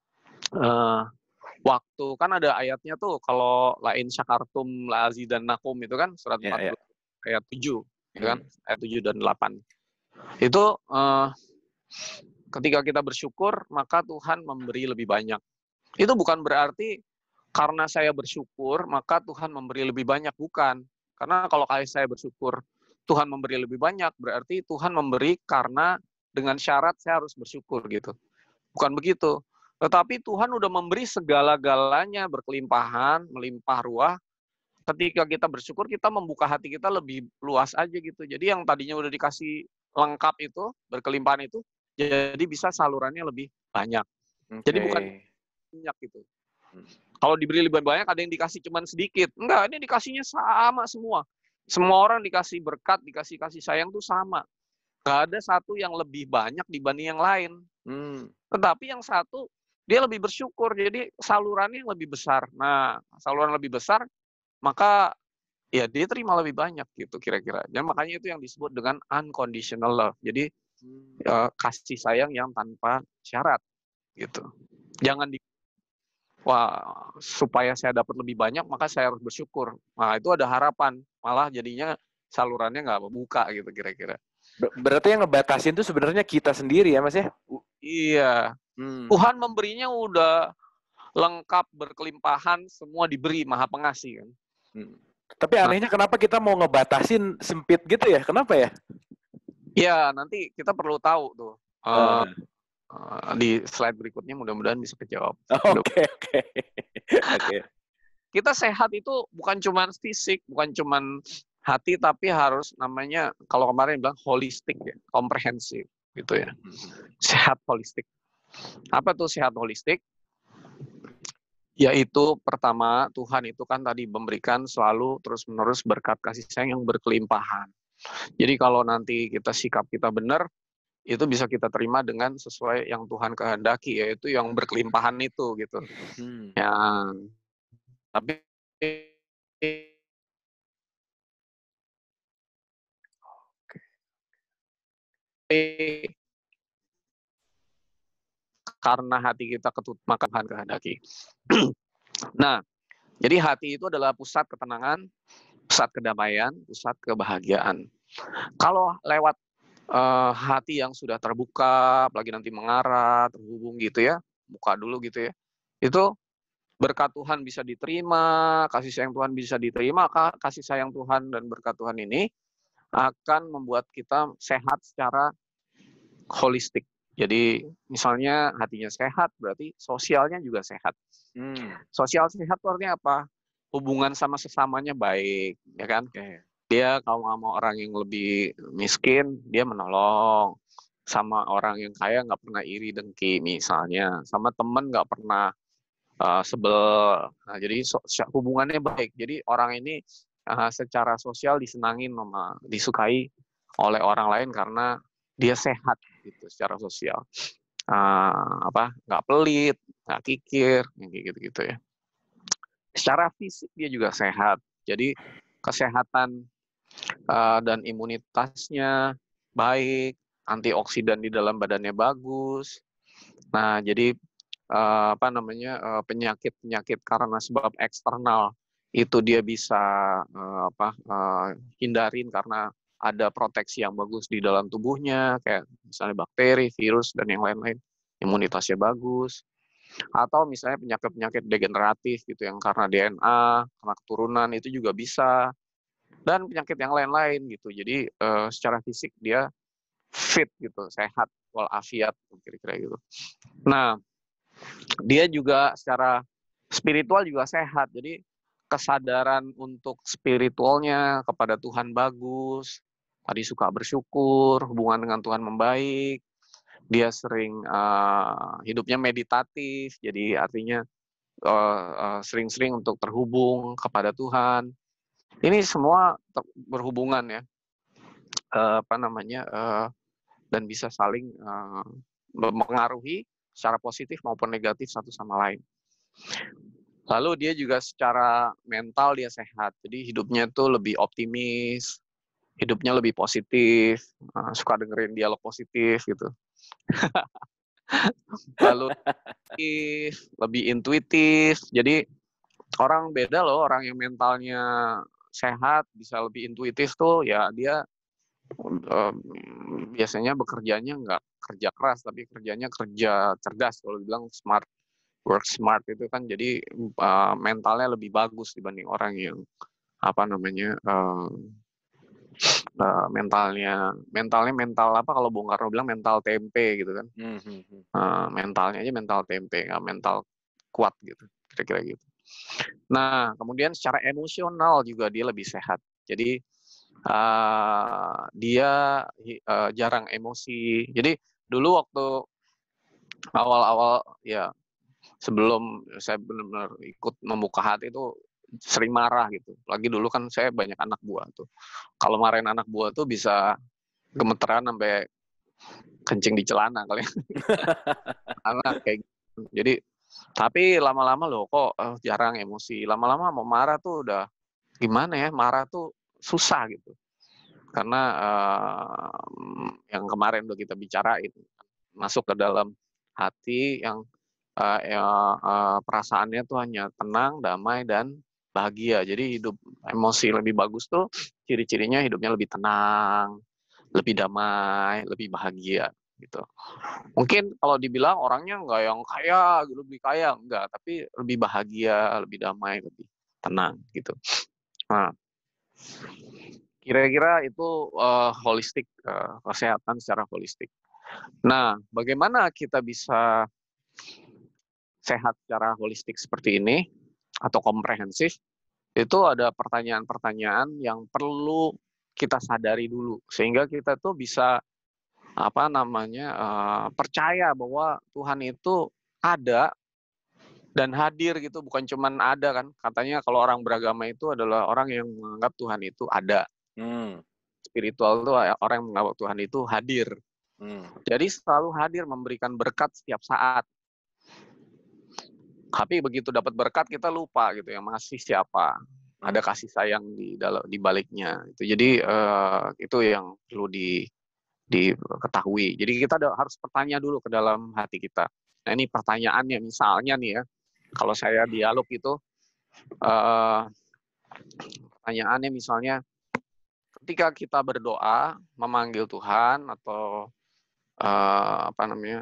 waktu kan ada ayatnya tuh kalau lain syakartum la azidannakum itu kan surat Ya, ya. 40 ayat 7 ya kan, Hmm. ayat 7 dan 8. Itu ketika kita bersyukur maka Tuhan memberi lebih banyak. Itu bukan berarti karena saya bersyukur maka Tuhan memberi lebih banyak, bukan. Karena kalau saya bersyukur Tuhan memberi lebih banyak berarti Tuhan memberi karena dengan syarat saya harus bersyukur gitu. Bukan begitu. Tetapi Tuhan udah memberi segala-galanya berkelimpahan, melimpah ruah. Ketika kita bersyukur, kita membuka hati kita lebih luas aja gitu. Jadi yang tadinya udah dikasih lengkap itu, berkelimpahan itu, jadi bisa salurannya lebih banyak. Jadi bukan Oke. banyak gitu. Hmm. Kalau diberi lebih banyak, ada yang dikasih cuma sedikit. Enggak, ini dikasihnya sama semua. Semua orang dikasih berkat, dikasih kasih sayang tuh sama. Gak ada satu yang lebih banyak dibanding yang lain. Tetapi yang satu, dia lebih bersyukur, jadi salurannya yang lebih besar. Nah, saluran lebih besar, maka ya dia terima lebih banyak gitu kira-kira. Dan makanya itu yang disebut dengan unconditional love. Jadi kasih sayang yang tanpa syarat gitu. Jangan wah supaya saya dapat lebih banyak maka saya harus bersyukur. Nah itu ada harapan, malah jadinya salurannya nggak membuka gitu kira-kira. Berarti yang ngebatasin itu sebenarnya kita sendiri ya Mas ya? Iya. Tuhan memberinya udah lengkap, berkelimpahan, semua diberi, maha pengasih kan. Tapi anehnya kenapa kita mau ngebatasin sempit gitu ya? Kenapa ya? Ya, nanti kita perlu tahu tuh. Di slide berikutnya mudah-mudahan bisa kejawab. Oke. Kita sehat itu bukan cuma fisik, bukan cuma hati, tapi harus namanya, kalau kemarin bilang holistik ya, komprehensif gitu ya. Sehat holistik. Apa tuh sehat holistik? Yaitu pertama, Tuhan itu kan tadi memberikan selalu terus-menerus berkat kasih sayang yang berkelimpahan. Jadi kalau nanti sikap kita benar, itu bisa kita terima dengan sesuai yang Tuhan kehendaki, yaitu yang berkelimpahan itu gitu. Ya, tapi karena hati kita ketutup maka Tuhan kehendaki. Nah, jadi hati itu adalah pusat ketenangan, pusat kedamaian, pusat kebahagiaan. Kalau lewat hati yang sudah terbuka, apalagi nanti mengarah, terhubung gitu ya, buka dulu gitu ya, itu berkat Tuhan bisa diterima, kasih sayang Tuhan bisa diterima, kasih sayang Tuhan dan berkat Tuhan ini akan membuat kita sehat secara holistik. Jadi misalnya hatinya sehat, berarti sosialnya juga sehat. Sosial sehat itu artinya apa? Hubungan sama sesamanya baik, ya kan? Dia kalau sama orang yang lebih miskin, dia menolong. Sama orang yang kaya nggak pernah iri dengki misalnya. Sama temen nggak pernah sebel. Nah, jadi hubungannya baik. Jadi orang ini secara sosial disenangin disukai oleh orang lain karena dia sehat gitu secara sosial. Nggak pelit, nggak kikir, kayak gitu ya. Secara fisik dia juga sehat. Jadi kesehatan dan imunitasnya baik, antioksidan di dalam badannya bagus. Nah, jadi penyakit-penyakit karena sebab eksternal itu dia bisa hindarin karena ada proteksi yang bagus di dalam tubuhnya, kayak misalnya bakteri, virus, dan yang lain-lain. Imunitasnya bagus. Atau misalnya penyakit-penyakit degeneratif gitu yang karena DNA, karena keturunan itu juga bisa. Dan penyakit yang lain-lain gitu. Jadi secara fisik dia fit gitu, sehat, walafiat, kira-kira gitu. Nah, dia juga secara spiritual juga sehat. Jadi kesadaran untuk spiritualnya kepada Tuhan bagus, tadi suka bersyukur, hubungan dengan Tuhan membaik, dia sering hidupnya meditatif, jadi artinya sering-sering untuk terhubung kepada Tuhan. Ini semua berhubungan ya, dan bisa saling mempengaruhi secara positif maupun negatif satu sama lain. Lalu dia juga secara mental dia sehat. Jadi hidupnya tuh lebih optimis, hidupnya lebih positif, suka dengerin dialog positif gitu. Lalu lebih intuitif. Jadi orang beda loh, orang yang mentalnya sehat bisa lebih intuitif tuh ya dia biasanya bekerjanya nggak kerja keras tapi kerjanya kerja cerdas, kalau dibilang smart, work smart itu kan. Jadi mentalnya lebih bagus dibanding orang yang apa namanya mentalnya mental apa, kalau Bung Karno bilang mental tempe gitu kan. Mentalnya aja mental tempe, nggak mental kuat gitu, kira-kira gitu. Nah, kemudian secara emosional juga dia lebih sehat. Jadi dia jarang emosi. Jadi dulu waktu awal-awal ya, sebelum saya benar-benar ikut membuka hati itu sering marah gitu. Lagi dulu kan saya banyak anak buah tuh. Kalau marahin anak buah tuh bisa gemeteran sampai kencing di celana kali. Anak kayak gitu. Jadi tapi lama-lama loh kok jarang emosi. Lama-lama mau marah tuh udah gimana ya, marah tuh susah gitu. Karena yang kemarin udah kita bicarain, masuk ke dalam hati yang perasaannya tuh hanya tenang, damai, dan bahagia. Jadi hidup emosi lebih bagus tuh ciri-cirinya hidupnya lebih tenang, lebih damai, lebih bahagia gitu. Mungkin kalau dibilang orangnya nggak yang kaya, lebih kaya, enggak, tapi lebih bahagia, lebih damai, lebih tenang gitu. Nah, kira-kira itu holistik, kesehatan secara holistik. Nah, bagaimana kita bisa sehat secara holistik seperti ini atau komprehensif? Itu ada pertanyaan-pertanyaan yang perlu kita sadari dulu sehingga kita tuh bisa apa namanya percaya bahwa Tuhan itu ada dan hadir gitu, bukan cuman ada kan. Katanya kalau orang beragama itu adalah orang yang menganggap Tuhan itu ada. Spiritual itu orang yang menganggap Tuhan itu hadir. Jadi selalu hadir memberikan berkat setiap saat. Tapi begitu dapat berkat kita lupa gitu yang ngasih siapa. Ada kasih sayang di baliknya. Jadi itu yang perlu diketahui. Jadi kita harus bertanya dulu ke dalam hati kita. Nah ini pertanyaannya, misalnya nih ya, kalau saya dialog itu pertanyaannya misalnya, ketika kita berdoa memanggil Tuhan atau apa namanya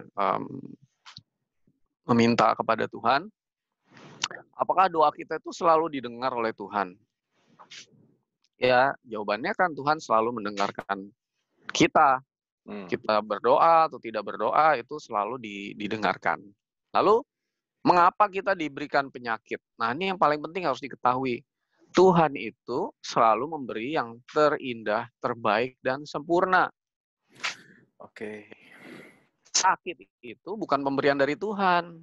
meminta kepada Tuhan, apakah doa kita itu selalu didengar oleh Tuhan? Ya, jawabannya kan Tuhan selalu mendengarkan kita. Kita berdoa atau tidak berdoa itu selalu didengarkan. Lalu, mengapa kita diberikan penyakit? Nah, ini yang paling penting harus diketahui. Tuhan itu selalu memberi yang terindah, terbaik, dan sempurna. Oke. Sakit itu bukan pemberian dari Tuhan.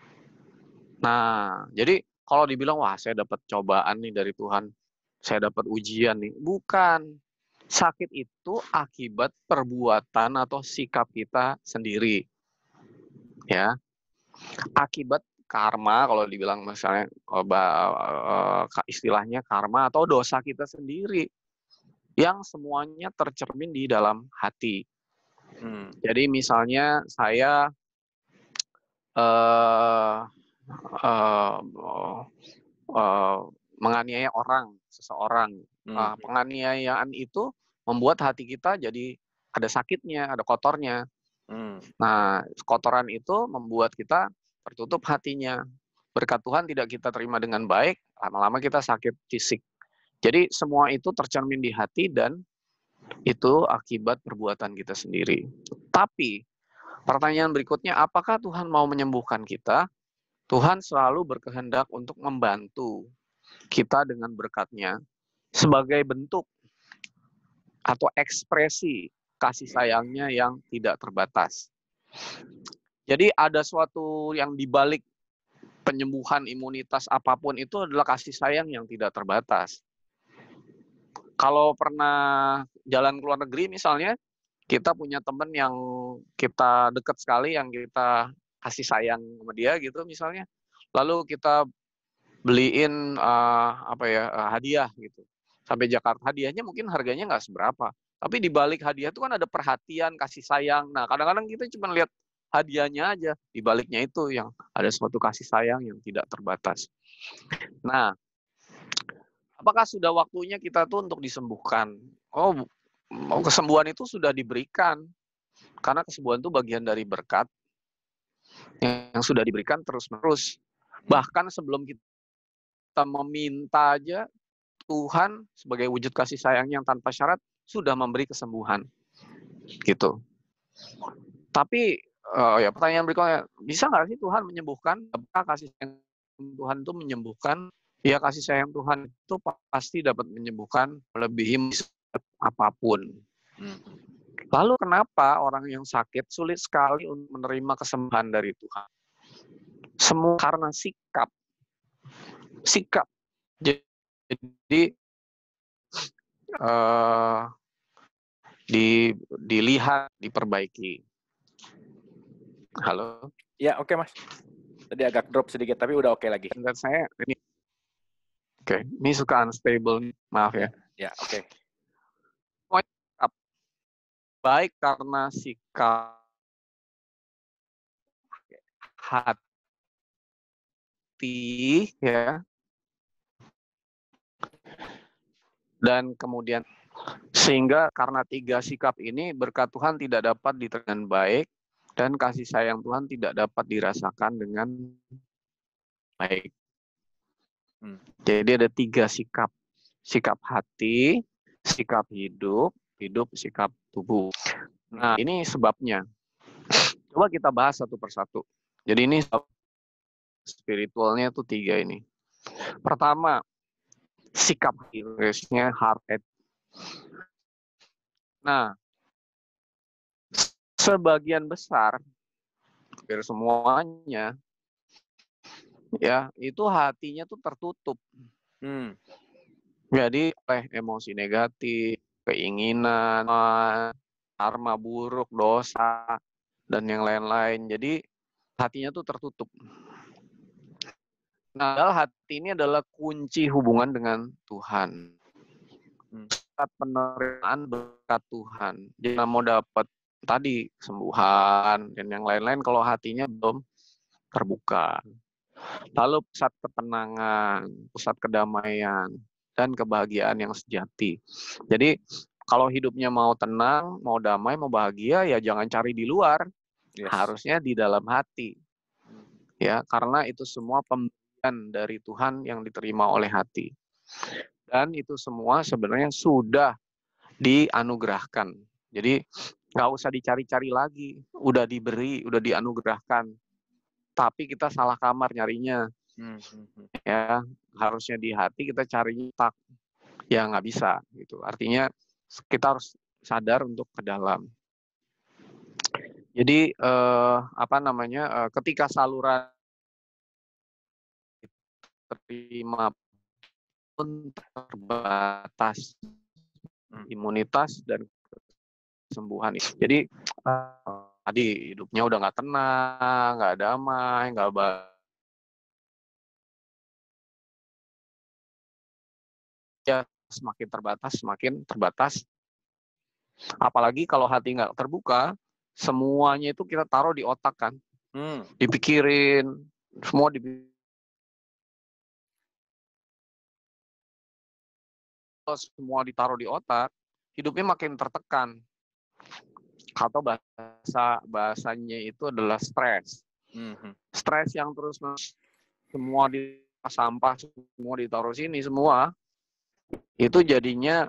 Nah, jadi kalau dibilang, wah saya dapat cobaan nih dari Tuhan, saya dapat ujian nih. Bukan. Sakit itu akibat perbuatan atau sikap kita sendiri. Ya. Akibat karma, kalau dibilang misalnya istilahnya karma atau dosa kita sendiri. Yang semuanya tercermin di dalam hati. Jadi misalnya saya menganiaya seseorang. Penganiayaan itu membuat hati kita jadi ada sakitnya, ada kotornya. Nah, kotoran itu membuat kita tertutup hatinya. Berkat Tuhan tidak kita terima dengan baik, lama-lama kita sakit fisik. Jadi semua itu tercermin di hati dan itu akibat perbuatan kita sendiri. Tapi pertanyaan berikutnya, apakah Tuhan mau menyembuhkan kita? Tuhan selalu berkehendak untuk membantu kita dengan berkat-Nya sebagai bentuk atau ekspresi kasih sayang-Nya yang tidak terbatas. Jadi ada suatu yang dibalik penyembuhan imunitas apapun itu adalah kasih sayang yang tidak terbatas. Kalau pernah jalan ke luar negeri misalnya, kita punya teman yang kita dekat sekali, yang kita kasih sayang sama dia gitu misalnya. Lalu kita beliin hadiah gitu. Sampai Jakarta, hadiahnya mungkin harganya nggak seberapa. Tapi di balik hadiah itu kan ada perhatian, kasih sayang. Nah, kadang-kadang kita cuma lihat hadiahnya aja. Di baliknya itu yang ada suatu kasih sayang yang tidak terbatas. Nah, apakah sudah waktunya kita tuh untuk disembuhkan? Oh, kesembuhan itu sudah diberikan. Karena kesembuhan itu bagian dari berkat yang sudah diberikan terus-menerus. Bahkan sebelum kita meminta aja, Tuhan sebagai wujud kasih sayangnya yang tanpa syarat sudah memberi kesembuhan. Gitu. Tapi pertanyaan berikutnya, bisa nggak sih Tuhan menyembuhkan? Apakah kasih sayang Tuhan itu menyembuhkan? Ya, kasih sayang Tuhan itu pasti dapat menyembuhkan melebihi apapun. Lalu kenapa orang yang sakit sulit sekali untuk menerima kesembuhan dari Tuhan? Semua karena sikap. Sikap. Jadi dilihat, diperbaiki. Halo? Ya, oke, Mas. Tadi agak drop sedikit, tapi udah oke lagi. Dan saya ini ini suka unstable, maaf ya. Ya, oke. Baik karena sikap hati ya, dan kemudian sehingga karena 3 sikap ini berkat Tuhan tidak dapat diterima dengan baik dan kasih sayang Tuhan tidak dapat dirasakan dengan baik. Jadi ada 3 sikap. Sikap hati, sikap hidup, sikap tubuh. Nah, ini sebabnya. Coba kita bahas satu persatu. Jadi ini spiritualnya itu 3 ini. Pertama, sikap Inggrisnya heart attitude. Nah, sebagian besar, hampir semuanya, ya itu hatinya tuh tertutup. Jadi emosi negatif, keinginan, karma buruk, dosa, dan yang lain-lain. Jadi hatinya tuh tertutup. Nah, hati ini adalah kunci hubungan dengan Tuhan. Saat penerimaan berkat Tuhan. Jangan mau dapat tadi kesembuhan dan yang lain-lain kalau hatinya belum terbuka. Lalu pusat ketenangan, pusat kedamaian, dan kebahagiaan yang sejati. Jadi kalau hidupnya mau tenang, mau damai, mau bahagia, ya jangan cari di luar. Yes. Harusnya di dalam hati. Ya, karena itu semua pemberian dari Tuhan yang diterima oleh hati. Dan itu semua sebenarnya sudah dianugerahkan. Jadi nggak usah dicari-cari lagi, udah diberi, udah dianugerahkan. Tapi kita salah kamar nyarinya. Ya, harusnya di hati, kita cari tak. Ya nggak bisa gitu. Artinya kita harus sadar untuk ke dalam. Jadi ketika saluran terima pun terbatas imunitas dan kesembuhan. Jadi tadi hidupnya udah nggak tenang, nggak damai, nggak ya semakin terbatas. Apalagi kalau hati nggak terbuka, semuanya itu kita taruh di otak kan, dipikirin, semua ditaruh di otak, hidupnya makin tertekan. Atau bahasanya itu adalah stres. Stres yang terus semua di sampah, semua ditaruh sini semua, itu jadinya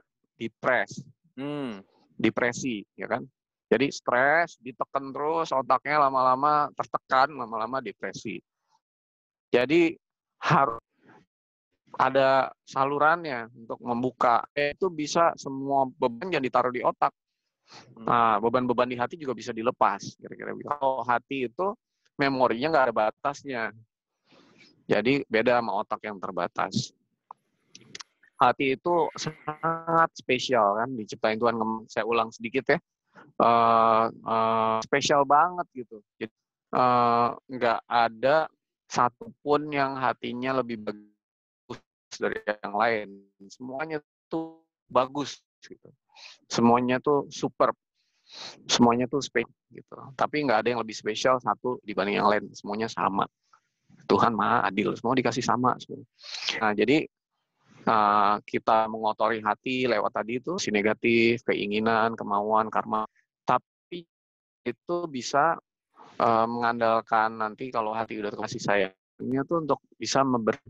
depresi, ya kan? Jadi stres, ditekan terus, otaknya lama-lama tertekan, lama-lama depresi. Jadi harus ada salurannya untuk membuka. Itu bisa semua beban yang ditaruh di otak. Nah, beban-beban di hati juga bisa dilepas. Kira-kira kalau hati itu memorinya nggak ada batasnya. Jadi beda sama otak yang terbatas. Hati itu sangat spesial kan, diciptain Tuhan. Saya ulang sedikit ya. Spesial banget gitu. Jadi nggak ada satupun yang hatinya lebih bagus dari yang lain. Semuanya tuh bagus gitu. Semuanya tuh super. Semuanya tuh spesial gitu. Tapi nggak ada yang lebih spesial satu dibanding yang lain. Semuanya sama. Tuhan Maha Adil. Semua dikasih sama. Nah, jadi kita mengotori hati lewat tadi itu si negatif, keinginan, kemauan, karma. Tapi itu bisa mengandalkan nanti kalau hati udah kasih sayangnya tuh untuk bisa memberi.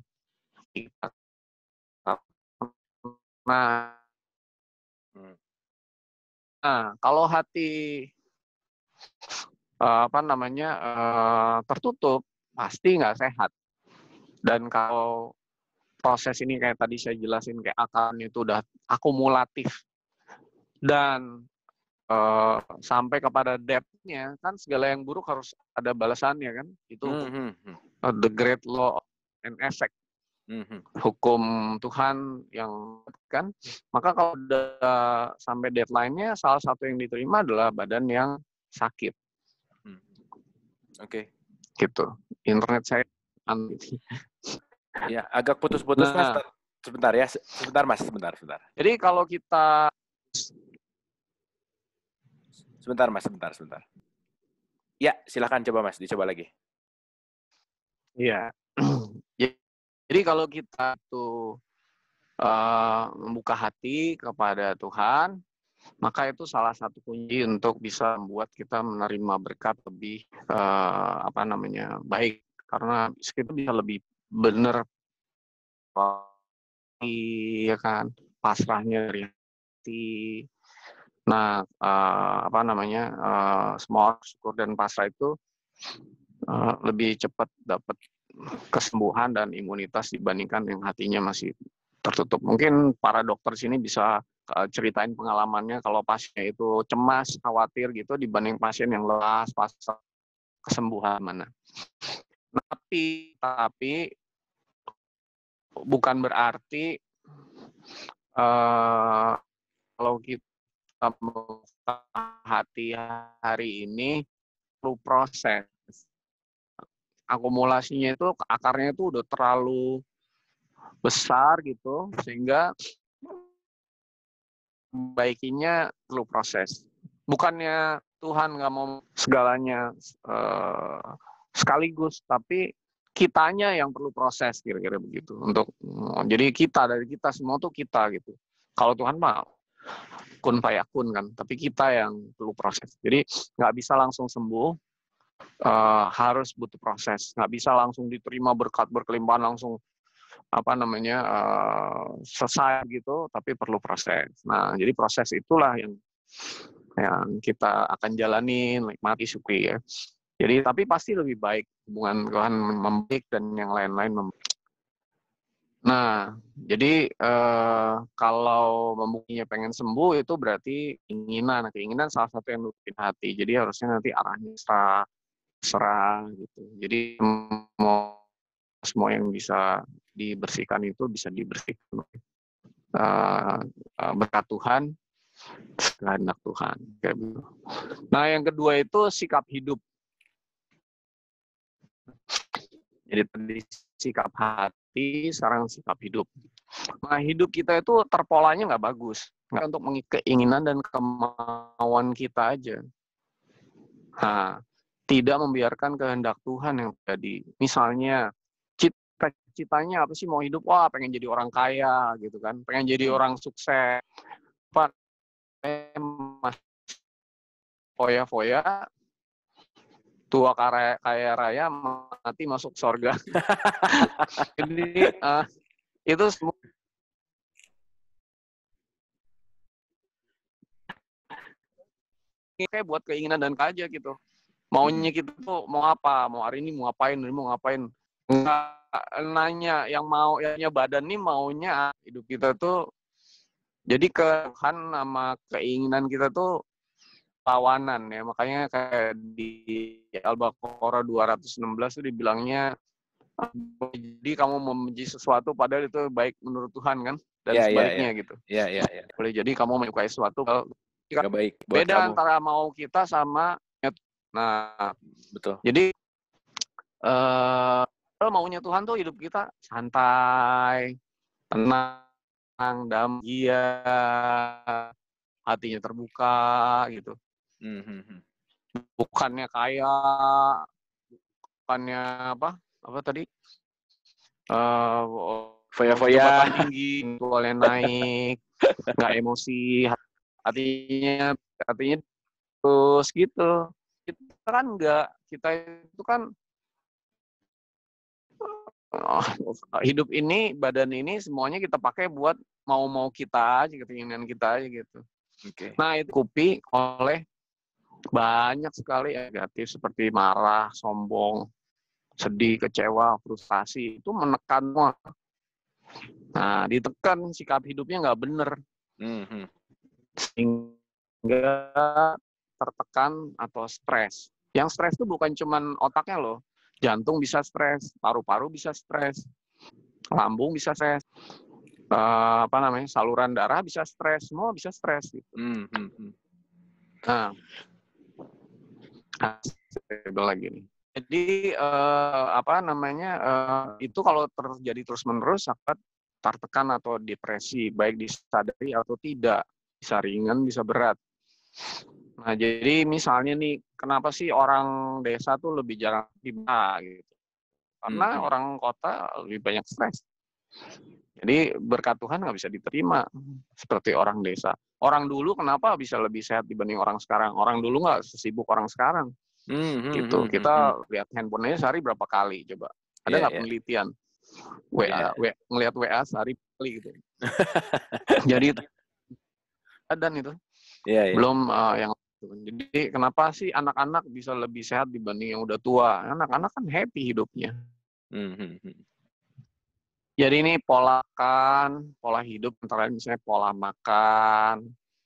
Nah, kalau hati tertutup pasti nggak sehat. Dan kalau proses ini kayak tadi saya jelasin kayak akarnya itu udah akumulatif dan sampai kepada depth-nya kan segala yang buruk harus ada balasannya kan itu the great law and effect hukum Tuhan yang kan maka kalau udah sampai deadline-nya salah satu yang diterima adalah badan yang sakit. Oke. Gitu. Internet saya ya agak putus-putus Mas. Sebentar ya, sebentar. Jadi kalau kita sebentar. Ya, silakan coba Mas, dicoba lagi. Iya. Jadi kalau kita tuh membuka hati kepada Tuhan, maka itu salah satu kunci untuk bisa membuat kita menerima berkat lebih baik karena kita bisa lebih benar ya kan pasrahnya dari hati. Nah, semua syukur dan pasrah itu lebih cepat dapat kesembuhan dan imunitas dibandingkan yang hatinya masih tertutup. Mungkin para dokter sini bisa ceritain pengalamannya kalau pasiennya itu cemas, khawatir gitu dibanding pasien yang lepas, pasrah, kesembuhan mana. Tapi bukan berarti kalau kita membuka hati hari ini perlu proses. Akumulasinya itu akarnya itu udah terlalu besar gitu sehingga baikinya perlu proses. Bukannya Tuhan nggak mau segalanya sekaligus, tapi kitanya yang perlu proses kira-kira begitu. Jadi dari kita semua tuh kita gitu. Kalau Tuhan mah kun fayakun kan, tapi kita yang perlu proses. Jadi nggak bisa langsung sembuh, harus butuh proses. Nggak bisa langsung diterima berkat berkelimpahan langsung selesai gitu, tapi perlu proses. Nah, jadi proses itulah yang kita akan jalanin, nikmati, syukuri ya. Jadi tapi pasti lebih baik hubungan Tuhan membaik dan yang lain-lain membaik. Nah, jadi kalau membuktinya pengen sembuh itu berarti keinginan salah satu yang nutupin hati. Jadi harusnya nanti arahnya serah gitu. Jadi semua yang bisa dibersihkan itu bisa dibersihkan berkat Tuhan, kehendak Tuhan. Kayak gitu. Nah, yang kedua itu sikap hidup. Jadi tadi sikap hati, sekarang sikap hidup. Nah, hidup kita itu terpolanya nggak bagus. Nggak untuk mengikuti keinginan dan kemauan kita aja. Nah, tidak membiarkan kehendak Tuhan yang terjadi. Misalnya, cita-citanya apa sih mau hidup? Wah, pengen jadi orang kaya gitu kan. Pengen jadi orang sukses. Pak, foya-foya, tua kaya raya, mati masuk surga. Jadi itu semua kayak buat keinginan dan aja gitu. Maunya kita tuh mau apa? Mau hari ini mau ngapain? Nggak nanya yang badan nih maunya hidup kita tuh. Jadi Tuhan sama keinginan kita tuh lawanan ya. Makanya kayak di Al-Baqarah 216 tuh dibilangnya jadi kamu membenci sesuatu padahal itu baik menurut Tuhan kan dan sebaliknya gitu. Iya. Boleh jadi kamu menyukai sesuatu nggak baik buat beda kamu. Antara mau kita sama betul. Jadi maunya Tuhan tuh hidup kita santai, tenang, damai, hatinya terbuka gitu. Bukannya kaya, bukannya apa tadi? Foya-foya. Jabatan tinggi, intelektualnya naik, nggak emosi, hatinya terus gitu. Kita kan enggak, kita itu kan hidup ini, badan ini semuanya kita pakai buat mau kita aja, keinginan kita aja gitu. Oke. Nah, itu kupi oleh banyak sekali negatif seperti marah, sombong, sedih, kecewa, frustasi, itu menekan semua. Nah, ditekan sikap hidupnya nggak bener. Sehingga tertekan atau stres. Yang stres itu bukan cuman otaknya loh. Jantung bisa stres, paru-paru bisa stres, lambung bisa stres, saluran darah bisa stres, semua bisa stres gitu. Nah, lagi nih. Jadi itu kalau terjadi terus-menerus akan tertekan atau depresi, baik disadari atau tidak, bisa ringan, bisa berat. Nah, jadi misalnya nih, kenapa sih orang desa tuh lebih jarang tiba gitu? Karena orang kota lebih banyak stres. Jadi berkat Tuhan nggak bisa diterima seperti orang desa. Orang dulu kenapa bisa lebih sehat dibanding orang sekarang? Orang dulu nggak sesibuk orang sekarang. Gitu. Kita lihat handphonenya sehari berapa kali coba? Ada nggak penelitian? Ngelihat WA sehari kali gitu. Jadi dan itu belum yang jadi kenapa sih anak-anak bisa lebih sehat dibanding yang udah tua? Anak-anak kan happy hidupnya. Jadi ini pola hidup antara lain misalnya pola makan,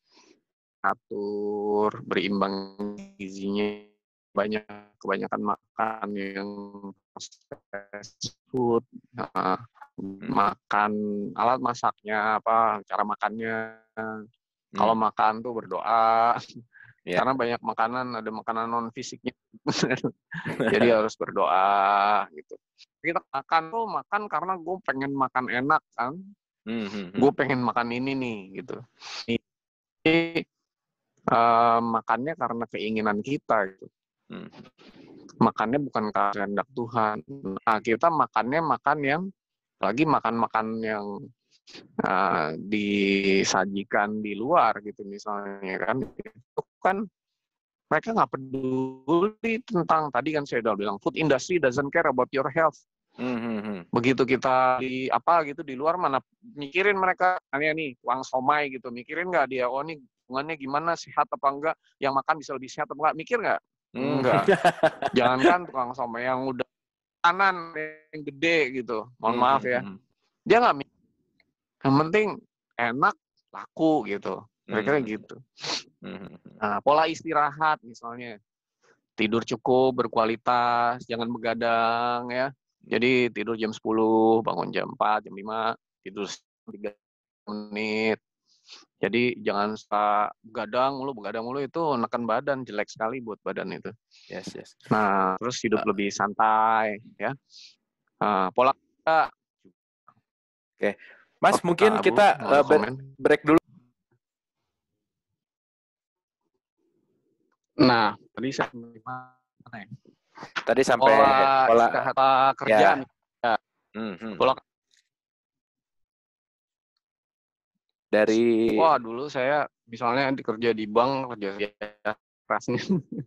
atur, berimbang gizinya, kebanyakan makan yang fast food, makan alat masaknya cara makannya. Kalau makan tuh berdoa, karena banyak makanan, ada makanan non fisiknya, jadi harus berdoa gitu. Kita makan karena gue pengen makan enak kan, gue pengen makan ini nih gitu. Ini makannya karena keinginan kita gitu. Makannya bukan karena kehendak Tuhan. Nah, kita makan yang makan yang disajikan di luar gitu misalnya kan, itu kan mereka nggak peduli tentang, tadi kan saya udah bilang, food industry doesn't care about your health. Begitu kita di luar, mana mikirin mereka, nih tukang somai gitu, mikirin nggak dia, nih hubungannya gimana, sehat apa enggak, yang makan bisa lebih sehat apa enggak, mikir nggak? Enggak. Jangankan tukang somai yang udah kanan yang gede gitu, mohon maaf ya, dia nggak mikir. Yang penting enak, laku gitu. Kira-kira gitu. Nah, pola istirahat misalnya. Tidur cukup, berkualitas, jangan begadang ya. Jadi tidur jam 10, bangun jam 4, jam 5, tidur 3 menit. Jadi jangan begadang mulu itu neken badan, jelek sekali buat badan itu. Yes. Nah, terus hidup lebih santai ya. Pola kita. Oke. Mas, mungkin kita break dulu. Nah, tadi saya mana ya? Tadi sampai pola kerja. Ya. Pola dari dulu saya misalnya kerja di bank, kerja kerasnya.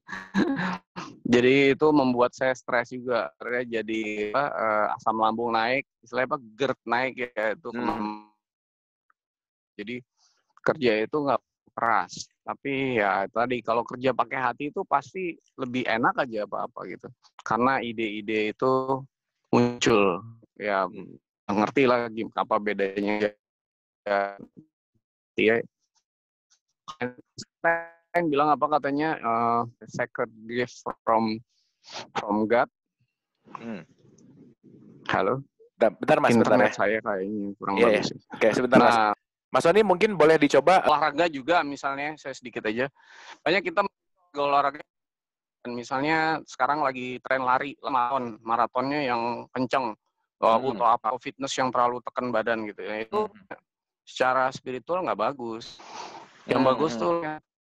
Jadi itu membuat saya stres juga. Jadi asam lambung naik, istilahnya GERD naik ya itu. Jadi kerja itu nggak keras, tapi ya tadi kalau kerja pakai hati itu pasti lebih enak aja apa gitu, karena ide-ide itu muncul ya, ngerti lah apa bedanya ya. Yang bilang apa katanya sacred gift from God. Halo, bentar Mas, internet bentar ya. saya kayaknya kurang bagus. Oke, sebentar Mas. Mas Sony mungkin boleh dicoba olahraga juga, misalnya saya sedikit aja. Banyak kita olahraga, misalnya sekarang lagi tren lari, maratonnya yang kenceng. untuk apa fitness yang terlalu tekan badan gitu ya. Itu secara spiritual nggak bagus. Yang bagus tuh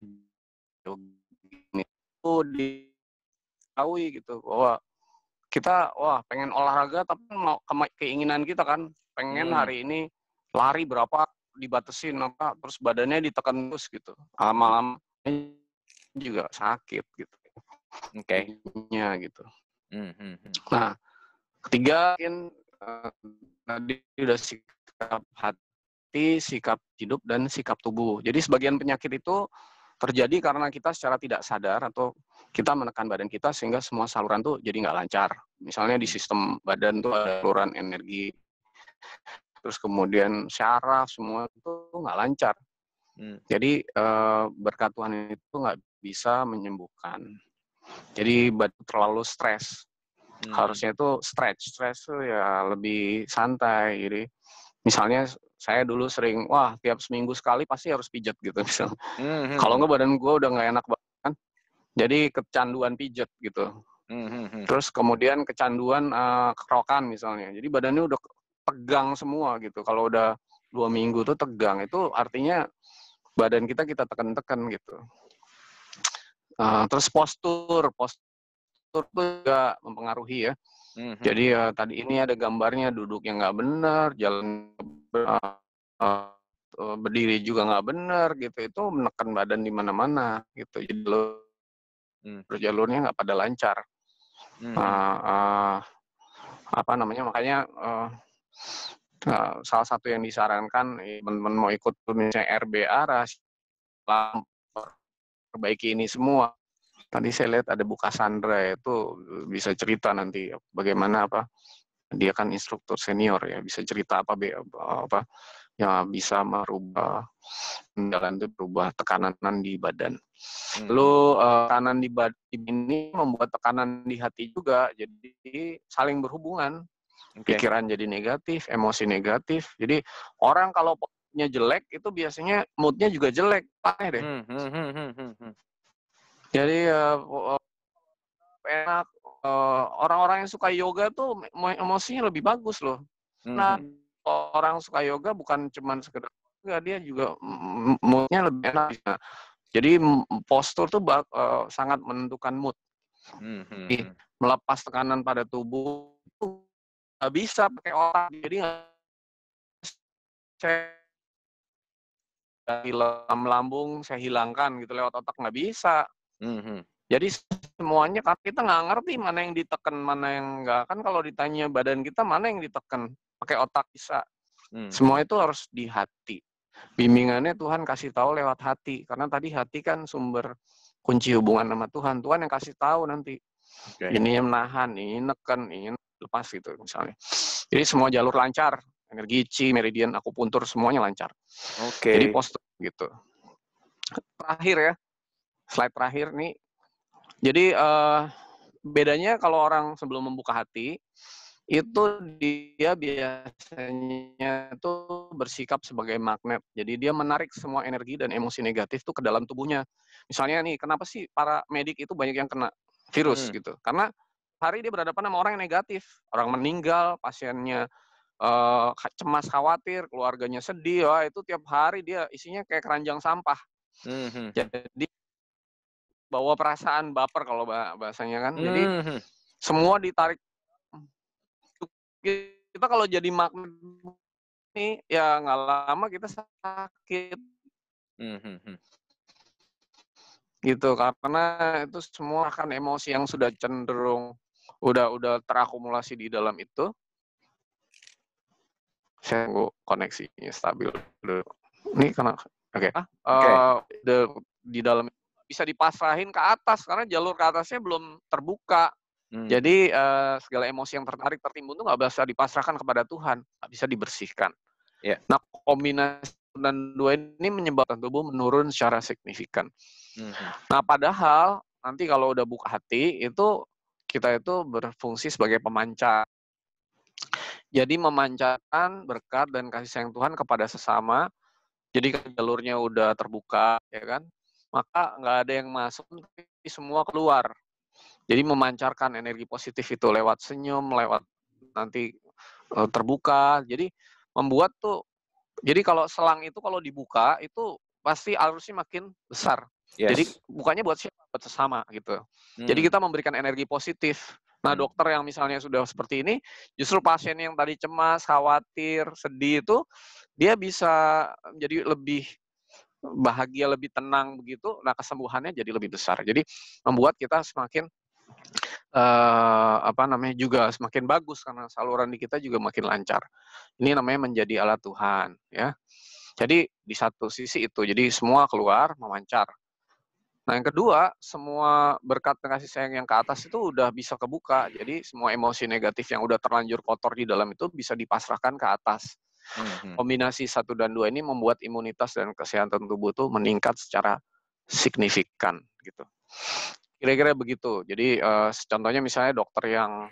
itu diketahui gitu bahwa kita pengen olahraga tapi mau keinginan kita kan pengen hari ini lari berapa dibatesin apa terus badannya ditekan terus gitu. Lama-lama juga sakit gitu. Oke. Gitu. Nah, ketiga mungkin tadi udah sikap hati, sikap hidup, dan sikap tubuh. Jadi sebagian penyakit itu terjadi karena kita secara tidak sadar atau kita menekan badan kita sehingga semua saluran tuh jadi nggak lancar. Misalnya di sistem badan tuh ada saluran energi, terus kemudian syaraf semua itu nggak lancar. Jadi berkat Tuhan itu nggak bisa menyembuhkan. Jadi badan terlalu stres. Harusnya itu stretch tuh ya lebih santai. Jadi misalnya saya dulu sering, tiap seminggu sekali pasti harus pijat gitu misalnya. Kalau nggak badan gue udah nggak enak banget kan. Jadi kecanduan pijat gitu. Terus kemudian kecanduan kerokan misalnya. Jadi badannya udah tegang semua gitu. Kalau udah 2 minggu tuh tegang, itu artinya badan kita tekan-tekan gitu. Terus postur tuh juga mempengaruhi ya. Jadi tadi ini ada gambarnya duduk yang nggak benar, jalan berdiri juga nggak benar gitu, itu menekan badan di mana-mana gitu. Jadi jalurnya nggak pada lancar. Makanya salah satu yang disarankan teman-teman mau ikut misalnya RBA perbaiki ini semua. Tadi saya lihat ada Bu Cassandra itu bisa cerita nanti bagaimana dia kan instruktur senior ya, bisa cerita apa ya bisa merubah jalan itu berubah tekanan di badan. Lalu tekanan di badan ini membuat tekanan di hati juga, jadi saling berhubungan. Pikiran jadi negatif, emosi negatif. Jadi orang kalau moodnya jelek itu biasanya moodnya juga jelek, aneh deh. Jadi enak orang-orang yang suka yoga tuh emosinya lebih bagus loh. Nah, orang suka yoga bukan cuma sekedar yoga, dia juga moodnya lebih enak. Jadi postur tuh sangat menentukan mood. Melepas tekanan pada tubuh itu nggak bisa pakai otak. Jadi dari lambung saya hilangkan gitu lewat otak, nggak bisa. Jadi semuanya kita nggak ngerti mana yang ditekan, mana yang nggak. Kan kalau ditanya badan kita mana yang ditekan, pakai otak bisa. Semua itu harus di hati. Bimbingannya Tuhan kasih tahu lewat hati. Karena tadi hati kan sumber kunci hubungan sama Tuhan. Tuhan yang kasih tahu nanti. Ini yang menahan, ini neken, ini lepas gitu misalnya. Jadi semua jalur lancar. Energi chi, meridian, akupuntur, semuanya lancar. Jadi postur gitu. Terakhir ya, slide terakhir nih. Jadi bedanya kalau orang sebelum membuka hati, itu dia biasanya tuh bersikap sebagai magnet. Jadi dia menarik semua energi dan emosi negatif tuh ke dalam tubuhnya. Misalnya nih, kenapa sih para medik itu banyak yang kena virus gitu? Karena hari dia berhadapan sama orang yang negatif. Orang meninggal, pasiennya cemas, khawatir, keluarganya sedih, itu tiap hari dia isinya kayak keranjang sampah. Jadi bawa perasaan baper kalau bahasanya kan. Jadi semua ditarik. Kita kalau jadi magnet ini ya nggak lama kita sakit. Gitu karena itu semua akan emosi yang sudah cenderung udah terakumulasi di dalam itu. Saya tunggu koneksinya stabil dulu. Ini karena di dalam bisa dipasrahin ke atas karena jalur ke atasnya belum terbuka. Jadi segala emosi yang tertimbun itu nggak bisa dipasrahkan kepada Tuhan, nggak bisa dibersihkan. Nah, kombinasi dan dua ini menyebabkan tubuh menurun secara signifikan. Nah, padahal nanti kalau udah buka hati itu kita itu berfungsi sebagai pemancar. Jadi memancarkan berkat dan kasih sayang Tuhan kepada sesama. Jadi jalurnya udah terbuka, ya kan? Maka nggak ada yang masuk, tapi semua keluar. Jadi memancarkan energi positif itu lewat senyum, lewat nanti terbuka. Jadi membuat tuh, jadi kalau selang itu kalau dibuka itu pasti arusnya makin besar. Jadi Yes. bukannya buat siapa, buat sesama gitu. Jadi Hmm. kita memberikan energi positif. Nah, Hmm. dokter yang misalnya sudah seperti ini, justru pasien yang tadi cemas, khawatir, sedih itu dia bisa menjadi lebih bahagia, lebih tenang begitu. Nah, kesembuhannya jadi lebih besar. Jadi membuat kita semakin juga semakin bagus karena saluran di kita juga makin lancar. Ini namanya menjadi alat Tuhan, ya. Jadi di satu sisi itu, jadi semua keluar memancar. Nah, yang kedua, semua berkat dan kasih sayang yang ke atas itu udah bisa kebuka. Jadi semua emosi negatif yang udah terlanjur kotor di dalam itu bisa dipasrahkan ke atas. Hmm. Kombinasi 1 dan 2 ini membuat imunitas dan kesehatan tubuh tuh meningkat secara signifikan gitu. Kira-kira begitu. Jadi contohnya misalnya dokter yang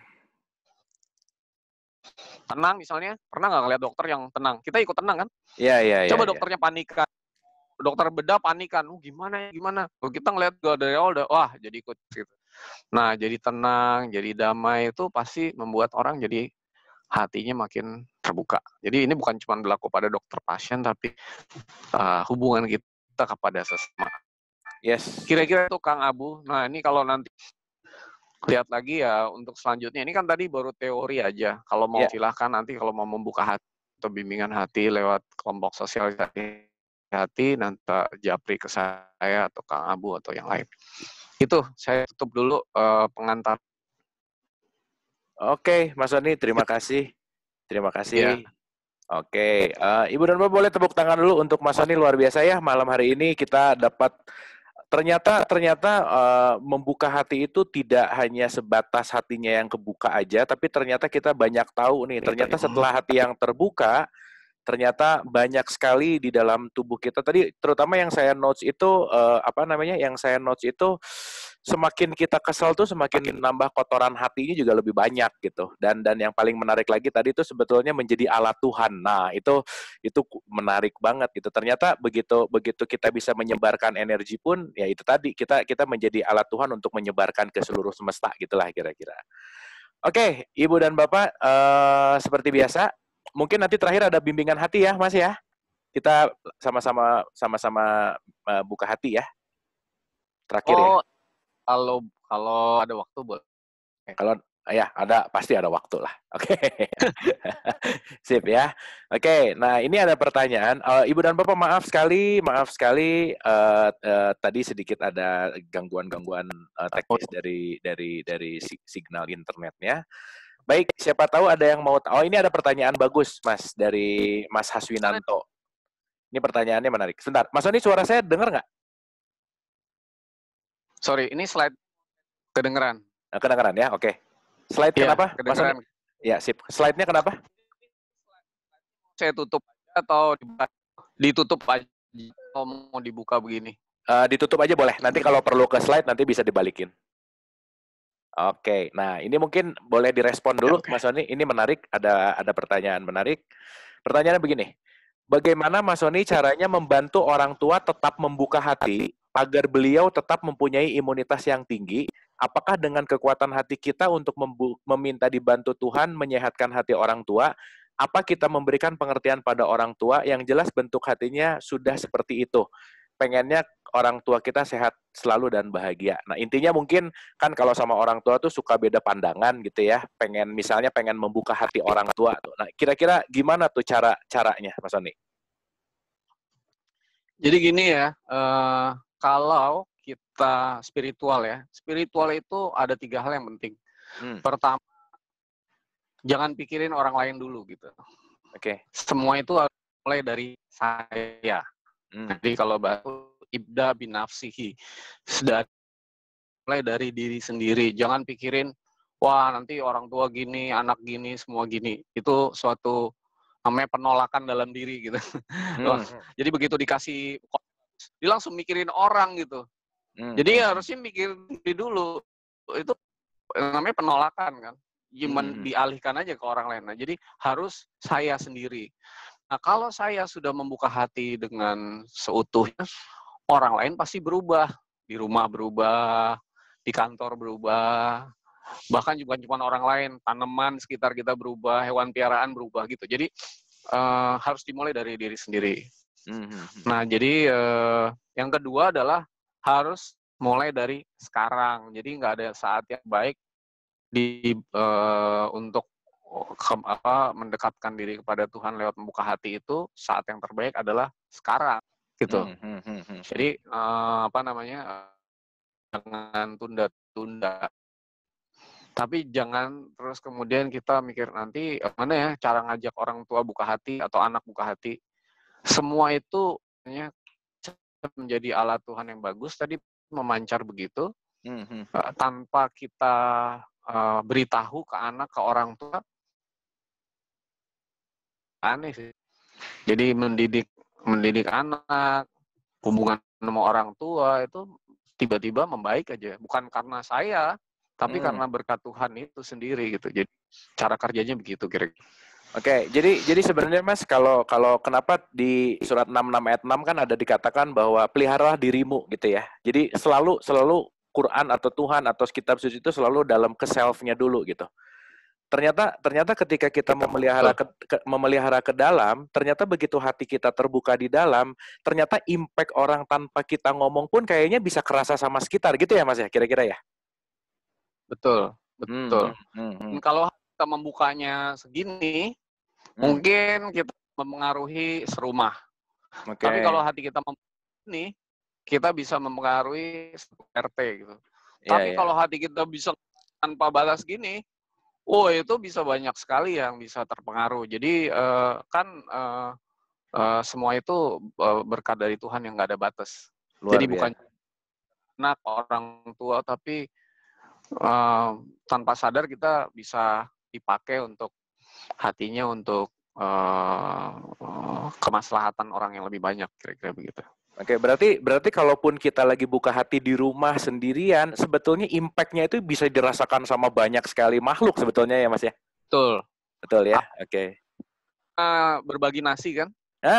tenang misalnya, pernah nggak ngeliat dokter yang tenang? Kita ikut tenang kan? Iya, iya, iya, Coba iya. dokternya panikan, dokter bedah panikan, gimana ya gimana? Kalau kita ngeliat dari awal udah, wah jadi ikut gitu. Nah, jadi tenang, jadi damai itu pasti membuat orang jadi hatinya makin terbuka. Jadi ini bukan cuma berlaku pada dokter pasien, tapi hubungan kita kepada sesama. Yes. Kira-kira tuh Kang Abu, nah ini kalau nanti lihat lagi ya untuk selanjutnya, ini kan tadi baru teori aja. Kalau mau Ya. silahkan nanti kalau mau membuka hati atau bimbingan hati lewat kelompok sosialisasi hati, nanti japri ke saya atau Kang Abu atau yang lain. Itu saya tutup dulu pengantar. Oke, Mas Sony, terima kasih. Terima Ya. kasih. Oke, Ibu dan Bapak boleh tepuk tangan dulu untuk Mas Sony, luar biasa ya. Malam hari ini kita dapat ternyata membuka hati itu tidak hanya sebatas hatinya yang kebuka aja, tapi ternyata kita banyak tahu nih. Ternyata setelah hati yang terbuka, ternyata banyak sekali di dalam tubuh kita. Tadi terutama yang saya notes itu yang saya notes itu semakin kita kesel tuh semakin nambah kotoran hatinya juga lebih banyak gitu. Dan yang paling menarik lagi tadi itu sebetulnya menjadi alat Tuhan. Nah, itu menarik banget gitu. Ternyata begitu kita bisa menyebarkan energi pun ya itu tadi kita menjadi alat Tuhan untuk menyebarkan ke seluruh semesta gitulah kira-kira. Oke, Ibu dan Bapak, seperti biasa, mungkin nanti terakhir ada bimbingan hati ya, Mas ya. Kita sama-sama buka hati ya, terakhir ya. Oh, kalau ada waktu boleh. Kalau ya ada pasti ada waktu lah. Oke. Sip ya. Oke, nah ini ada pertanyaan. Ibu dan Bapak maaf sekali tadi sedikit ada gangguan-gangguan teknis dari signal internetnya. Baik, siapa tahu ada yang mau. Oh, ini ada pertanyaan bagus, Mas, dari Mas Haswinanto. Ini pertanyaannya menarik. Sebentar, Mas Sony, suara saya dengar nggak? Sorry, ini slide kedengeran. Kedengeran ya, oke. Slide Iya, kenapa, Mas Sony? kedengeran. Ya, sip. Slide-nya kenapa? Saya tutup atau ditutup aja atau mau dibuka begini? Ditutup aja boleh. Nanti kalau perlu ke slide, nanti bisa dibalikin. Oke, nah ini mungkin boleh direspon dulu, Okay. Mas Sony. Ini menarik, ada pertanyaan menarik. Pertanyaannya begini, bagaimana Mas Sony caranya membantu orang tua tetap membuka hati agar beliau tetap mempunyai imunitas yang tinggi? Apakah dengan kekuatan hati kita untuk meminta dibantu Tuhan menyehatkan hati orang tua, apa kita memberikan pengertian pada orang tua yang jelas bentuk hatinya sudah seperti itu? Pengennya orang tua kita sehat selalu dan bahagia. Nah, intinya mungkin kan kalau sama orang tua tuh suka beda pandangan gitu ya. Misalnya pengen membuka hati orang tua tuh. Nah, kira-kira gimana tuh caranya, Mas Sony? Jadi gini ya, kalau kita spiritual itu ada 3 hal yang penting. Pertama, jangan pikirin orang lain dulu gitu. Oke. Semua itu harus mulai dari saya. Jadi kalau baru ibda binafsihi, mulai dari diri sendiri. Jangan pikirin, wah nanti orang tua gini, anak gini, semua gini. Itu suatu namanya penolakan dalam diri gitu. Jadi begitu dikasih, dia langsung mikirin orang gitu. Jadi harusnya mikir diri dulu. Itu namanya penolakan kan. Cuman dialihkan aja ke orang lain. Nah, jadi harus saya sendiri. Nah, kalau saya sudah membuka hati dengan seutuhnya, orang lain pasti berubah. Di rumah berubah, di kantor berubah, bahkan juga cuma orang lain, tanaman sekitar kita berubah, hewan piaraan berubah gitu. Jadi harus dimulai dari diri sendiri. Nah, jadi yang kedua adalah harus mulai dari sekarang. Jadi nggak ada saat yang baik untuk mendekatkan diri kepada Tuhan lewat membuka hati itu. Saat yang terbaik adalah sekarang, gitu. Jadi jangan tunda-tunda. Tapi jangan terus kemudian kita mikir nanti mana ya cara ngajak orang tua buka hati atau anak buka hati. Semua itu menjadi alat Tuhan yang bagus tadi, memancar begitu tanpa kita beritahu ke anak, ke orang tua. Aneh sih. Jadi mendidik anak, hubungan sama orang tua itu tiba-tiba membaik aja, bukan karena saya, tapi karena berkat Tuhan itu sendiri gitu. Jadi cara kerjanya begitu kira-kira. Oke, jadi sebenarnya Mas, kalau kenapa di surat 66 ayat 6 kan ada dikatakan bahwa peliharalah dirimu gitu ya. Jadi selalu Quran atau Tuhan atau kitab suci itu selalu dalam ke self-nya dulu gitu. Ternyata ketika kita memelihara ke dalam, ternyata begitu hati kita terbuka di dalam, ternyata impact orang tanpa kita ngomong pun kayaknya bisa kerasa sama sekitar gitu ya Mas ya, kira-kira ya. Betul. Dan kalau kita membukanya segini, mungkin kita mempengaruhi serumah. Tapi kalau hati kita ini, kita bisa mempengaruhi RT gitu. Tapi kalau hati kita bisa tanpa batas gini, itu bisa banyak sekali yang bisa terpengaruh. Jadi semua itu berkat dari Tuhan yang nggak ada batas. Jadi bukan anak, orang tua, tapi tanpa sadar kita bisa dipakai untuk hatinya untuk kemaslahatan orang yang lebih banyak, kira-kira begitu. Oke, berarti kalaupun kita lagi buka hati di rumah sendirian, sebetulnya impact-nya itu bisa dirasakan sama banyak sekali makhluk sebetulnya ya Mas ya? Betul ya, oke. Berbagi nasi kan?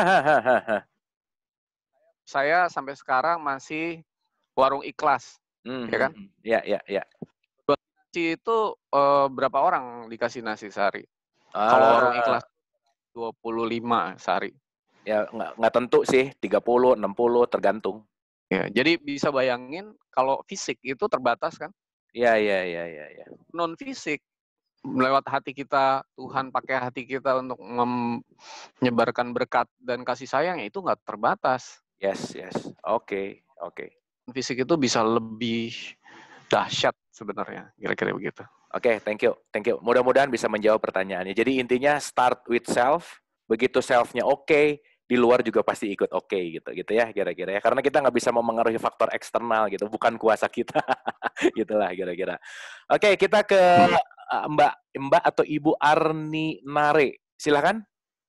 Saya sampai sekarang masih warung ikhlas, ya kan? Ya. Berbagi nasi itu berapa orang dikasih nasi sehari? Kalau warung ikhlas 25 sehari. Ya nggak tentu sih, 30, 60 tergantung. Ya, jadi bisa bayangin kalau fisik itu terbatas kan? Iya. Non fisik lewat hati kita, Tuhan pakai hati kita untuk menyebarkan berkat dan kasih sayang, itu nggak terbatas. Yes. Oke. Fisik itu bisa lebih dahsyat sebenarnya, kira-kira begitu. Oke, thank you. Mudah-mudahan bisa menjawab pertanyaannya. Jadi intinya start with self, begitu self-nya oke, di luar juga pasti ikut oke gitu ya kira-kira ya. Karena kita nggak bisa memengaruhi faktor eksternal gitu, bukan kuasa kita. Gitulah kira-kira. Oke, kita ke Mbak atau Ibu Arni Nare. Silakan.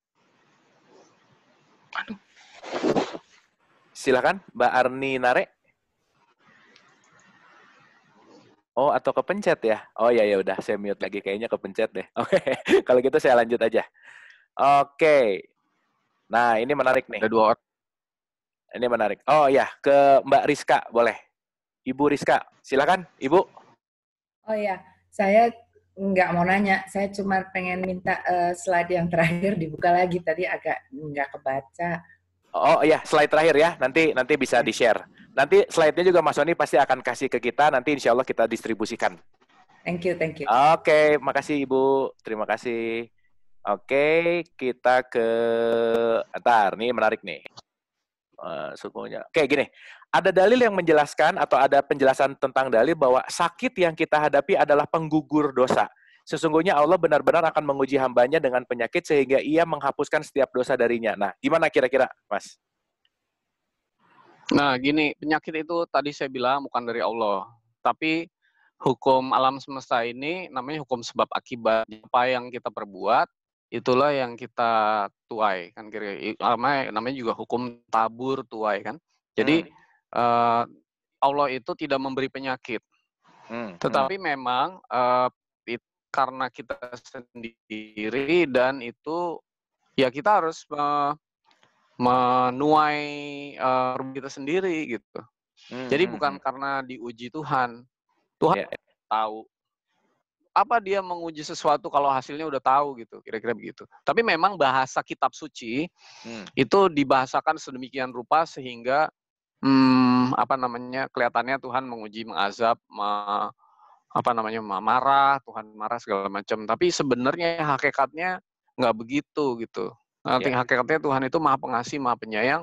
Silakan Mbak Arni Nare. Oh, atau kepencet ya? Oh ya udah, saya mute lagi, kayaknya kepencet deh. Oke, kalau gitu saya lanjut aja. Oke. Nah, ini menarik nih. Ada 2 orang. Ini menarik. Oh ya, ke Mbak Rizka, boleh. Ibu Rizka, silakan, Ibu. Oh ya, saya nggak mau nanya, saya cuma pengen minta slide yang terakhir dibuka lagi, tadi agak nggak kebaca. Oh iya, slide terakhir ya, nanti bisa di-share. Nanti slide-nya juga Mas Sony pasti akan kasih ke kita, nanti insya Allah kita distribusikan. Thank you. Oke, makasih Ibu, terima kasih. Oke, kita ke... nih menarik nih. Sukunya. Oke, gini. Ada dalil yang menjelaskan atau ada penjelasan tentang dalil bahwa sakit yang kita hadapi adalah penggugur dosa. Sesungguhnya Allah benar-benar akan menguji hambanya dengan penyakit sehingga ia menghapuskan setiap dosa darinya. Nah, gimana kira-kira, Mas? Nah, gini, penyakit itu tadi saya bilang bukan dari Allah. Tapi hukum alam semesta ini namanya hukum sebab akibat. Apa yang kita perbuat, itulah yang kita tuai. Kan namanya juga hukum tabur tuai kan. Jadi Allah itu tidak memberi penyakit. Tetapi memang karena kita sendiri dan itu ya kita harus menuai kita sendiri gitu. Jadi bukan karena diuji Tuhan. Tuhan tahu apa dia menguji sesuatu kalau hasilnya udah tahu gitu, kira-kira begitu. Tapi memang bahasa kitab suci itu dibahasakan sedemikian rupa sehingga kelihatannya Tuhan menguji, mengazab, marah, Tuhan marah segala macam. Tapi sebenarnya hakikatnya nggak begitu gitu. Nanti hakikatnya Tuhan itu Maha Pengasih, Maha Penyayang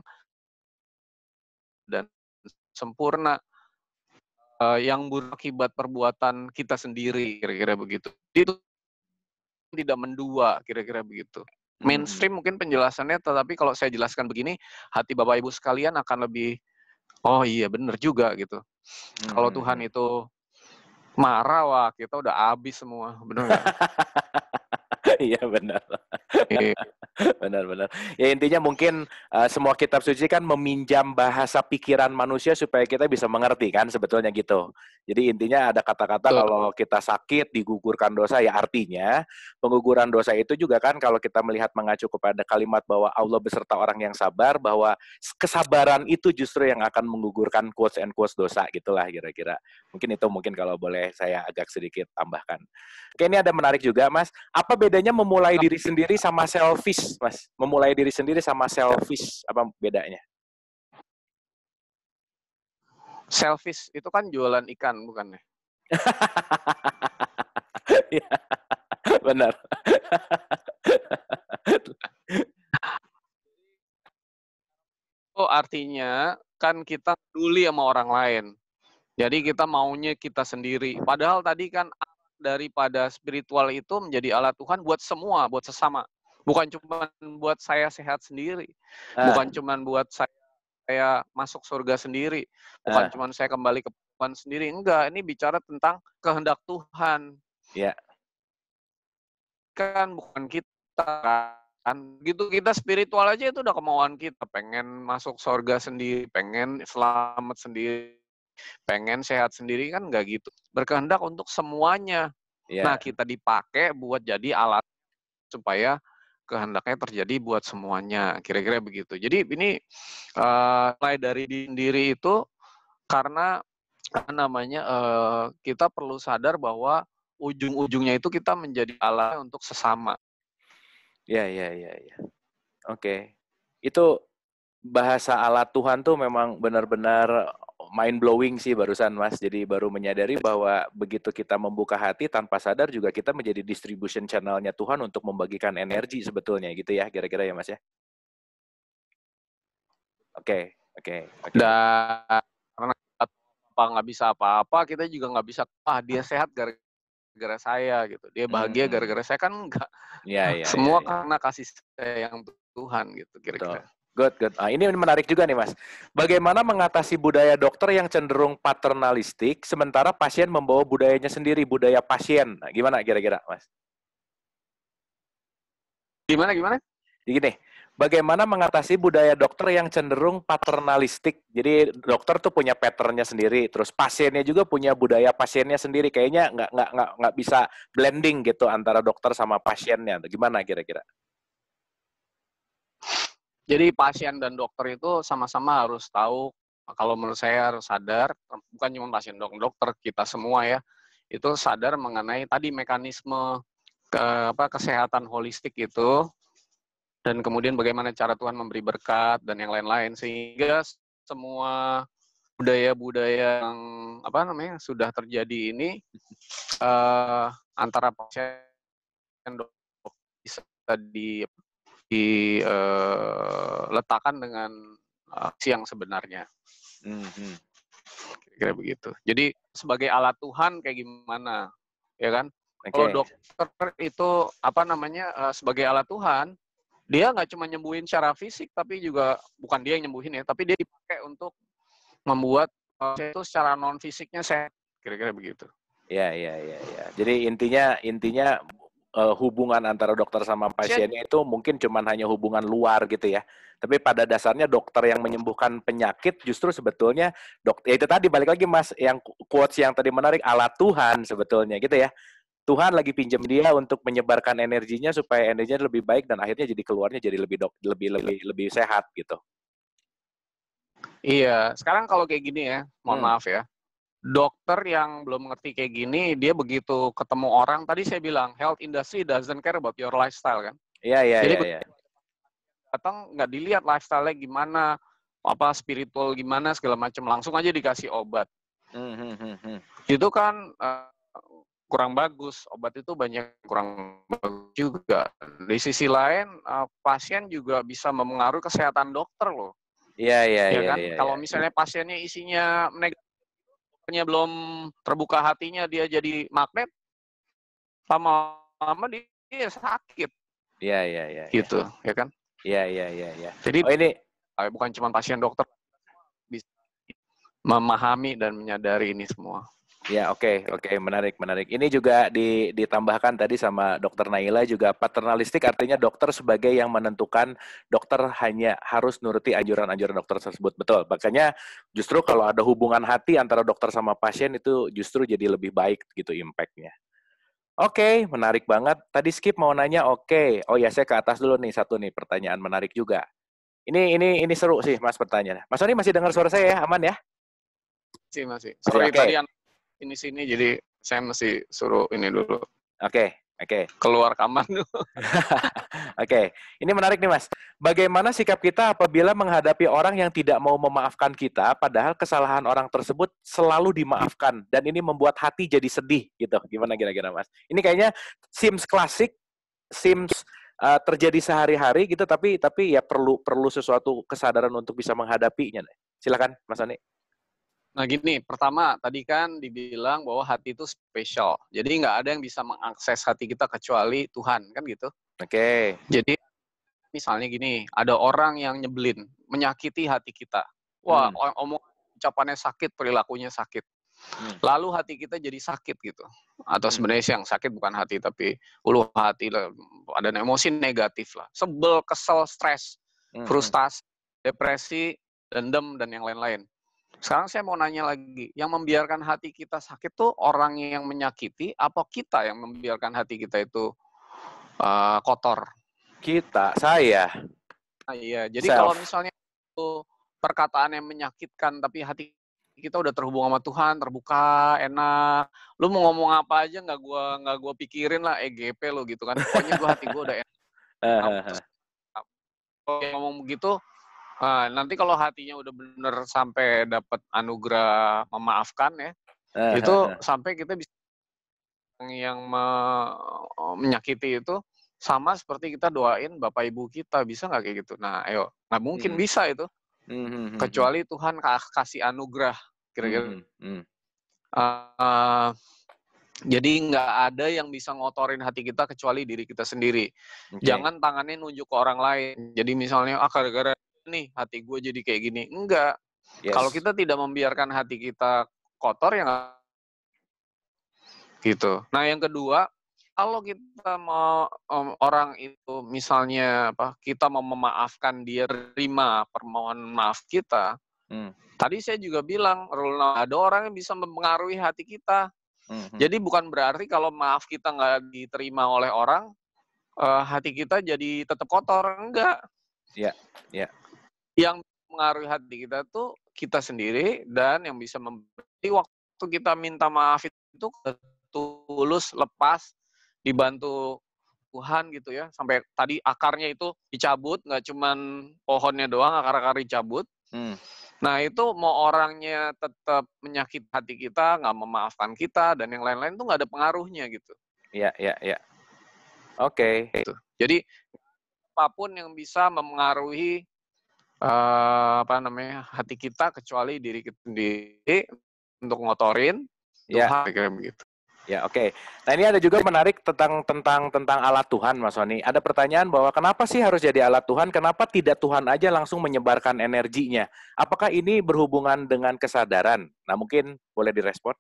dan sempurna, yang berakibat perbuatan kita sendiri, kira-kira begitu. Itu tidak mendua, kira-kira begitu. Mainstream mungkin penjelasannya, tetapi kalau saya jelaskan begini, hati Bapak Ibu sekalian akan lebih, oh iya benar juga gitu. Kalau Tuhan itu marah, wah kita udah habis semua, benar nggak? Iya benar. Benar-benar. Ya intinya mungkin semua kitab suci kan meminjam bahasa pikiran manusia supaya kita bisa mengerti kan sebetulnya gitu. Jadi intinya ada kata-kata kalau kita sakit digugurkan dosa, ya artinya pengguguran dosa itu juga kan kalau kita melihat mengacu kepada kalimat bahwa Allah beserta orang yang sabar, bahwa kesabaran itu justru yang akan menggugurkan quotes and quotes dosa gitulah kira-kira. Mungkin itu kalau boleh saya agak sedikit tambahkan. Oke, ini ada menarik juga Mas. Apa bedanya memulai diri sendiri sama selfish, Mas? Memulai diri sendiri sama selfish, apa bedanya? Selfish itu kan jualan ikan, bukan ya? Benar. Oh, artinya kan kita peduli sama orang lain. Jadi kita maunya kita sendiri. Padahal tadi kan daripada spiritual itu menjadi alat Tuhan buat semua, buat sesama. Bukan cuma buat saya sehat sendiri. Bukan cuma buat saya masuk surga sendiri. Bukan cuma saya kembali ke Tuhan sendiri. Enggak, ini bicara tentang kehendak Tuhan. Iya. Kan bukan kita kan. Gitu kita spiritual aja itu udah kemauan kita. Pengen masuk surga sendiri, pengen selamat sendiri, pengen sehat sendiri, kan nggak gitu. Berkehendak untuk semuanya. Nah, kita dipakai buat jadi alat supaya kehendaknya terjadi buat semuanya. Kira-kira begitu. Jadi ini mulai dari diri sendiri itu karena kita perlu sadar bahwa ujung-ujungnya itu kita menjadi alat untuk sesama. Ya. Oke. Itu bahasa alat Tuhan tuh memang benar-benar mind blowing sih barusan Mas. Jadi baru menyadari bahwa begitu kita membuka hati tanpa sadar juga kita menjadi distribution channel-nya Tuhan untuk membagikan energi sebetulnya gitu ya, kira-kira ya Mas ya. Oke. Dan karena nggak bisa apa-apa, kita juga nggak bisa, dia sehat gara-gara saya gitu, dia bahagia gara-gara saya, kan enggak. Semua karena kasih sayang Tuhan gitu, kira-kira. Good. Ini menarik juga nih Mas. Bagaimana mengatasi budaya dokter yang cenderung paternalistik, sementara pasien membawa budayanya sendiri, budaya pasien. Nah, gimana kira-kira Mas? Gimana? Gini, bagaimana mengatasi budaya dokter yang cenderung paternalistik? Jadi dokter tuh punya pattern-nya sendiri, terus pasiennya juga punya budaya pasiennya sendiri. Kayaknya nggak bisa blending gitu antara dokter sama pasiennya. Gimana kira-kira? Jadi pasien dan dokter itu sama-sama harus tahu, kalau menurut saya harus sadar, bukan cuma pasien dokter, kita semua ya, itu sadar mengenai tadi mekanisme kesehatan holistik itu, dan kemudian bagaimana cara Tuhan memberi berkat dan yang lain-lain, sehingga semua budaya-budaya yang sudah terjadi ini antara pasien dan dokter bisa diletakkan dengan yang sebenarnya. Kira-kira begitu. Jadi sebagai alat Tuhan kayak gimana, ya kan? Kalau dokter itu sebagai alat Tuhan, dia nggak cuma nyembuhin secara fisik, tapi juga bukan dia yang nyembuhin ya, tapi dia dipakai untuk membuat itu secara non fisiknya sehat. Kira-kira begitu. Ya. Jadi intinya hubungan antara dokter sama pasiennya itu mungkin cuma hanya hubungan luar gitu ya. Tapi pada dasarnya dokter yang menyembuhkan penyakit justru sebetulnya ya itu tadi balik lagi Mas, yang quotes yang tadi menarik, alat Tuhan sebetulnya gitu ya. Tuhan lagi pinjam dia untuk menyebarkan energinya supaya energinya lebih baik dan akhirnya jadi keluarnya jadi lebih sehat gitu. Iya, sekarang kalau kayak gini ya, mohon maaf ya. dokter yang belum ngerti kayak gini, dia begitu ketemu orang, tadi saya bilang, health industry doesn't care about your lifestyle kan. Iya. Jadi datang nggak dilihat lifestyle-nya gimana, apa spiritual gimana, segala macam. Langsung aja dikasih obat. Itu kan kurang bagus. Obat itu banyak kurang bagus juga. Di sisi lain, pasien juga bisa mempengaruhi kesehatan dokter loh. Iya. Kan? Kalau misalnya pasiennya isinya negatifnya belum terbuka hatinya, dia jadi magnet, lama-lama dia sakit. Iya. Gitu, ya kan? Iya. Jadi ini bukan cuma pasien, dokter bisa memahami dan menyadari ini semua. Ya, oke, menarik. Ini juga ditambahkan tadi sama Dokter Naila juga, paternalistik artinya dokter sebagai yang menentukan, dokter hanya harus nuruti anjuran-anjuran dokter tersebut. Betul. Makanya justru kalau ada hubungan hati antara dokter sama pasien itu justru jadi lebih baik gitu impact-nya. Oke, menarik banget. Tadi Skip mau nanya, oke. Oh ya, saya ke atas dulu nih, satu nih pertanyaan menarik juga. Ini seru sih Mas pertanyaannya. Mas Sony masih dengar suara saya ya? Aman ya? Masih. Sorry, okay. Tadi sini jadi saya mesti suruh ini dulu. Oke. Keluar kamar dulu. Oke. Ini menarik nih Mas. Bagaimana sikap kita apabila menghadapi orang yang tidak mau memaafkan kita, padahal kesalahan orang tersebut selalu dimaafkan, dan ini membuat hati jadi sedih gitu. Gimana kira-kira Mas? Ini kayaknya Sims klasik, Sims terjadi sehari-hari gitu, tapi ya perlu sesuatu kesadaran untuk bisa menghadapinya. Silakan Mas Ani. Nah gini, pertama tadi kan dibilang bahwa hati itu spesial. Jadi nggak ada yang bisa mengakses hati kita kecuali Tuhan, kan gitu. Oke. Jadi misalnya gini, ada orang yang nyebelin, menyakiti hati kita. Wah, ucapannya sakit, perilakunya sakit. Lalu hati kita jadi sakit gitu. Atau sebenarnya yang sakit bukan hati, tapi ulu hati, ada emosi negatif lah. Sebel, kesel, stres, frustasi, depresi, dendam, dan yang lain-lain. Sekarang saya mau nanya lagi, yang membiarkan hati kita sakit tuh orang yang menyakiti, apa kita yang membiarkan hati kita itu kotor? Saya. Iya, jadi kalau misalnya itu perkataan yang menyakitkan, tapi hati kita udah terhubung sama Tuhan, terbuka, enak. Lu mau ngomong apa aja nggak gua pikirin lah, EGP lo gitu kan. Pokoknya hati gua udah enak. Kalau ngomong begitu, nanti kalau hatinya udah bener sampai dapat anugerah memaafkan ya, itu sampai kita bisa yang menyakiti itu sama seperti kita doain Bapak Ibu kita, bisa nggak kayak gitu? Nah, ayo, nggak mungkin bisa itu, kecuali Tuhan kasih anugerah kira-kira. Jadi nggak ada yang bisa ngotorin hati kita kecuali diri kita sendiri. Jangan tangannya nunjuk ke orang lain. Jadi misalnya, gara-gara nih hati gue jadi kayak gini. Enggak. Kalau kita tidak membiarkan hati kita kotor, ya nggak gitu. Nah yang kedua, kalau kita mau orang itu misalnya kita mau memaafkan dia, terima permohonan maaf kita. Tadi saya juga bilang, ada orang yang bisa mempengaruhi hati kita. Jadi bukan berarti kalau maaf kita nggak diterima oleh orang, hati kita jadi tetap kotor. Enggak. Iya. Yang mengaruhi hati kita tuh kita sendiri, dan yang bisa memberi waktu kita minta maaf itu tulus, lepas, dibantu Tuhan gitu ya. Sampai tadi akarnya itu dicabut, nggak cuman pohonnya doang, akar-akar dicabut. Nah itu mau orangnya tetap menyakiti hati kita, nggak memaafkan kita, dan yang lain-lain tuh nggak ada pengaruhnya gitu. Iya. Oke. Jadi apapun yang bisa mempengaruhi hati kita kecuali diri kita sendiri untuk ngotorin Tuhan, kayak begitu. Ya, oke. Nah, ini ada juga menarik tentang alat Tuhan, Mas Sony. Ada pertanyaan bahwa kenapa sih harus jadi alat Tuhan? Kenapa tidak Tuhan aja langsung menyebarkan energinya? Apakah ini berhubungan dengan kesadaran? Nah, mungkin boleh direspon.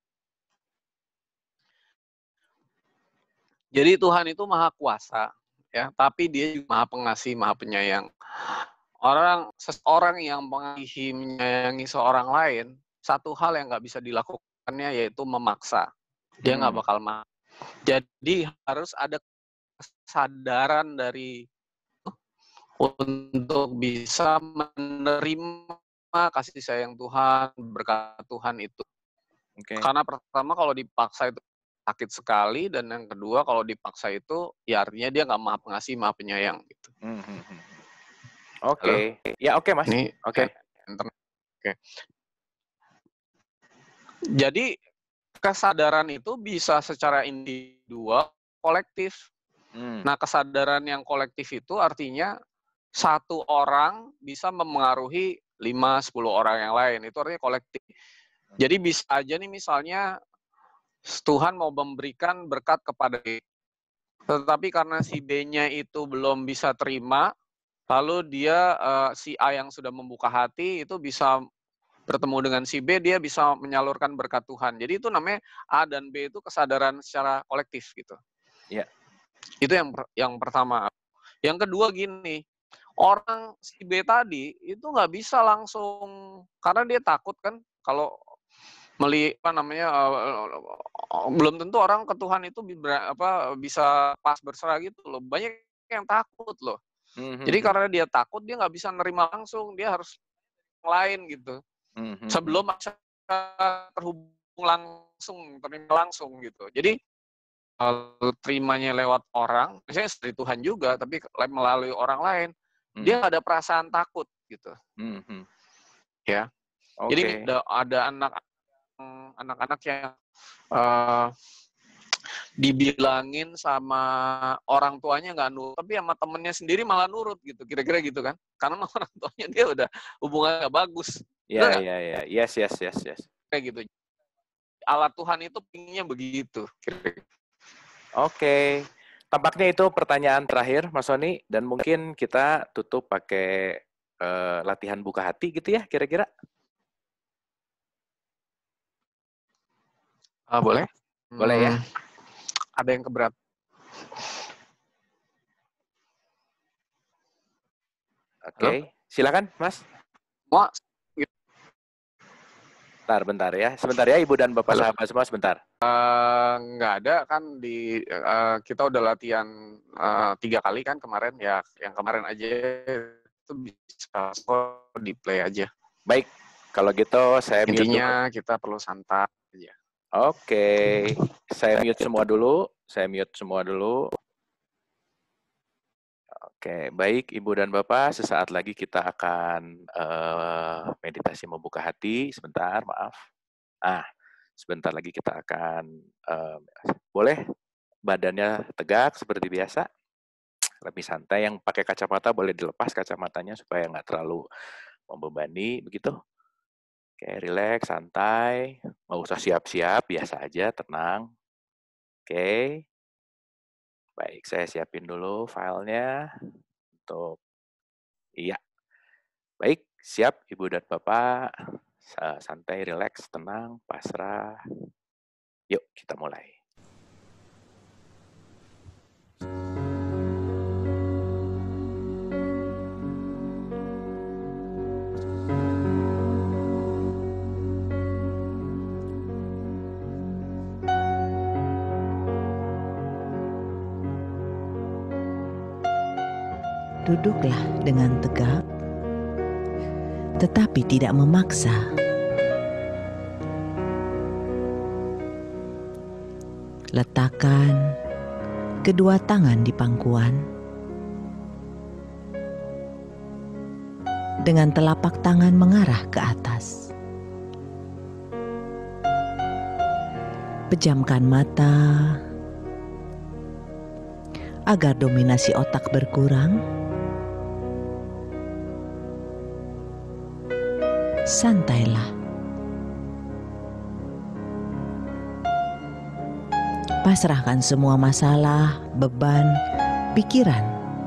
Jadi Tuhan itu maha kuasa, ya, tapi Dia juga maha pengasih, maha penyayang. Seseorang yang mengasihi, menyayangi seorang lain, satu hal yang nggak bisa dilakukannya yaitu memaksa. Dia nggak bakal mau. Jadi harus ada kesadaran dari untuk bisa menerima kasih sayang Tuhan, berkat Tuhan itu. Oke. Karena pertama kalau dipaksa itu sakit sekali, dan yang kedua kalau dipaksa itu ya artinya dia nggak maha pengasih, maha penyayang gitu. Oke. Ya oke Mas. Ini Oke. Oke. Jadi kesadaran itu bisa secara individual, kolektif. Nah, kesadaran yang kolektif itu artinya satu orang bisa memengaruhi 5-10 orang yang lain. Itu artinya kolektif. Jadi bisa aja nih misalnya Tuhan mau memberikan berkat kepada B, tetapi karena si B-nya itu belum bisa terima, lalu dia si A yang sudah membuka hati itu bisa bertemu dengan si B, dia bisa menyalurkan berkat Tuhan. Jadi itu namanya A dan B itu kesadaran secara kolektif gitu. Iya. Itu yang pertama. Yang kedua gini, orang si B tadi itu nggak bisa langsung, karena dia takut kan kalau belum tentu orang ke Tuhan itu bisa pas berserah gitu loh. Banyak yang takut loh. Jadi karena dia takut, dia nggak bisa nerima langsung, dia harus lain gitu. Sebelum terhubung langsung, terima langsung gitu. Jadi terimanya lewat orang, misalnya dari Tuhan juga, tapi melalui orang lain, dia nggak ada perasaan takut gitu. Ya. Okay. Jadi ada anak-anak yang dibilangin sama orang tuanya nggak nurut, tapi sama temennya sendiri malah nurut gitu, kira-kira gitu kan? Karena orang tuanya dia udah hubungannya bagus. Iya. Yes. Kayak gitu. Allah Tuhan itu pinginnya begitu. Oke. Tampaknya itu pertanyaan terakhir, Mas Sony, dan mungkin kita tutup pakai latihan buka hati gitu ya, kira-kira. Boleh? Boleh ya. Ada yang keberat. Oke. Silakan, Mas. Bentar ya. Sebentar ya, Ibu dan Bapak sahabat semua, sebentar. Nggak ada kan kita udah latihan 3 kali kan kemarin ya. Yang kemarin aja itu bisa di play aja. Baik, kalau gitu saya mute dulu. Intinya kita perlu santai aja. Oke. Saya mute semua dulu. Oke, baik Ibu dan Bapak, sesaat lagi kita akan meditasi membuka hati. Sebentar, maaf. Sebentar lagi kita akan, boleh badannya tegak seperti biasa, lebih santai. Yang pakai kacamata boleh dilepas kacamatanya supaya nggak terlalu membebani, begitu. Oke, rileks, santai, nggak usah siap-siap, biasa aja, tenang. Oke. Baik, saya siapin dulu filenya untuk iya. Baik, siap Ibu dan Bapak. Santai, rileks, tenang, pasrah. Yuk, kita mulai. Duduklah dengan tegak, tetapi tidak memaksa. Letakkan kedua tangan di pangkuan. Dengan telapak tangan mengarah ke atas. Pejamkan mata agar dominasi otak berkurang. Santailah. Pasrahkan semua masalah, beban, pikiran.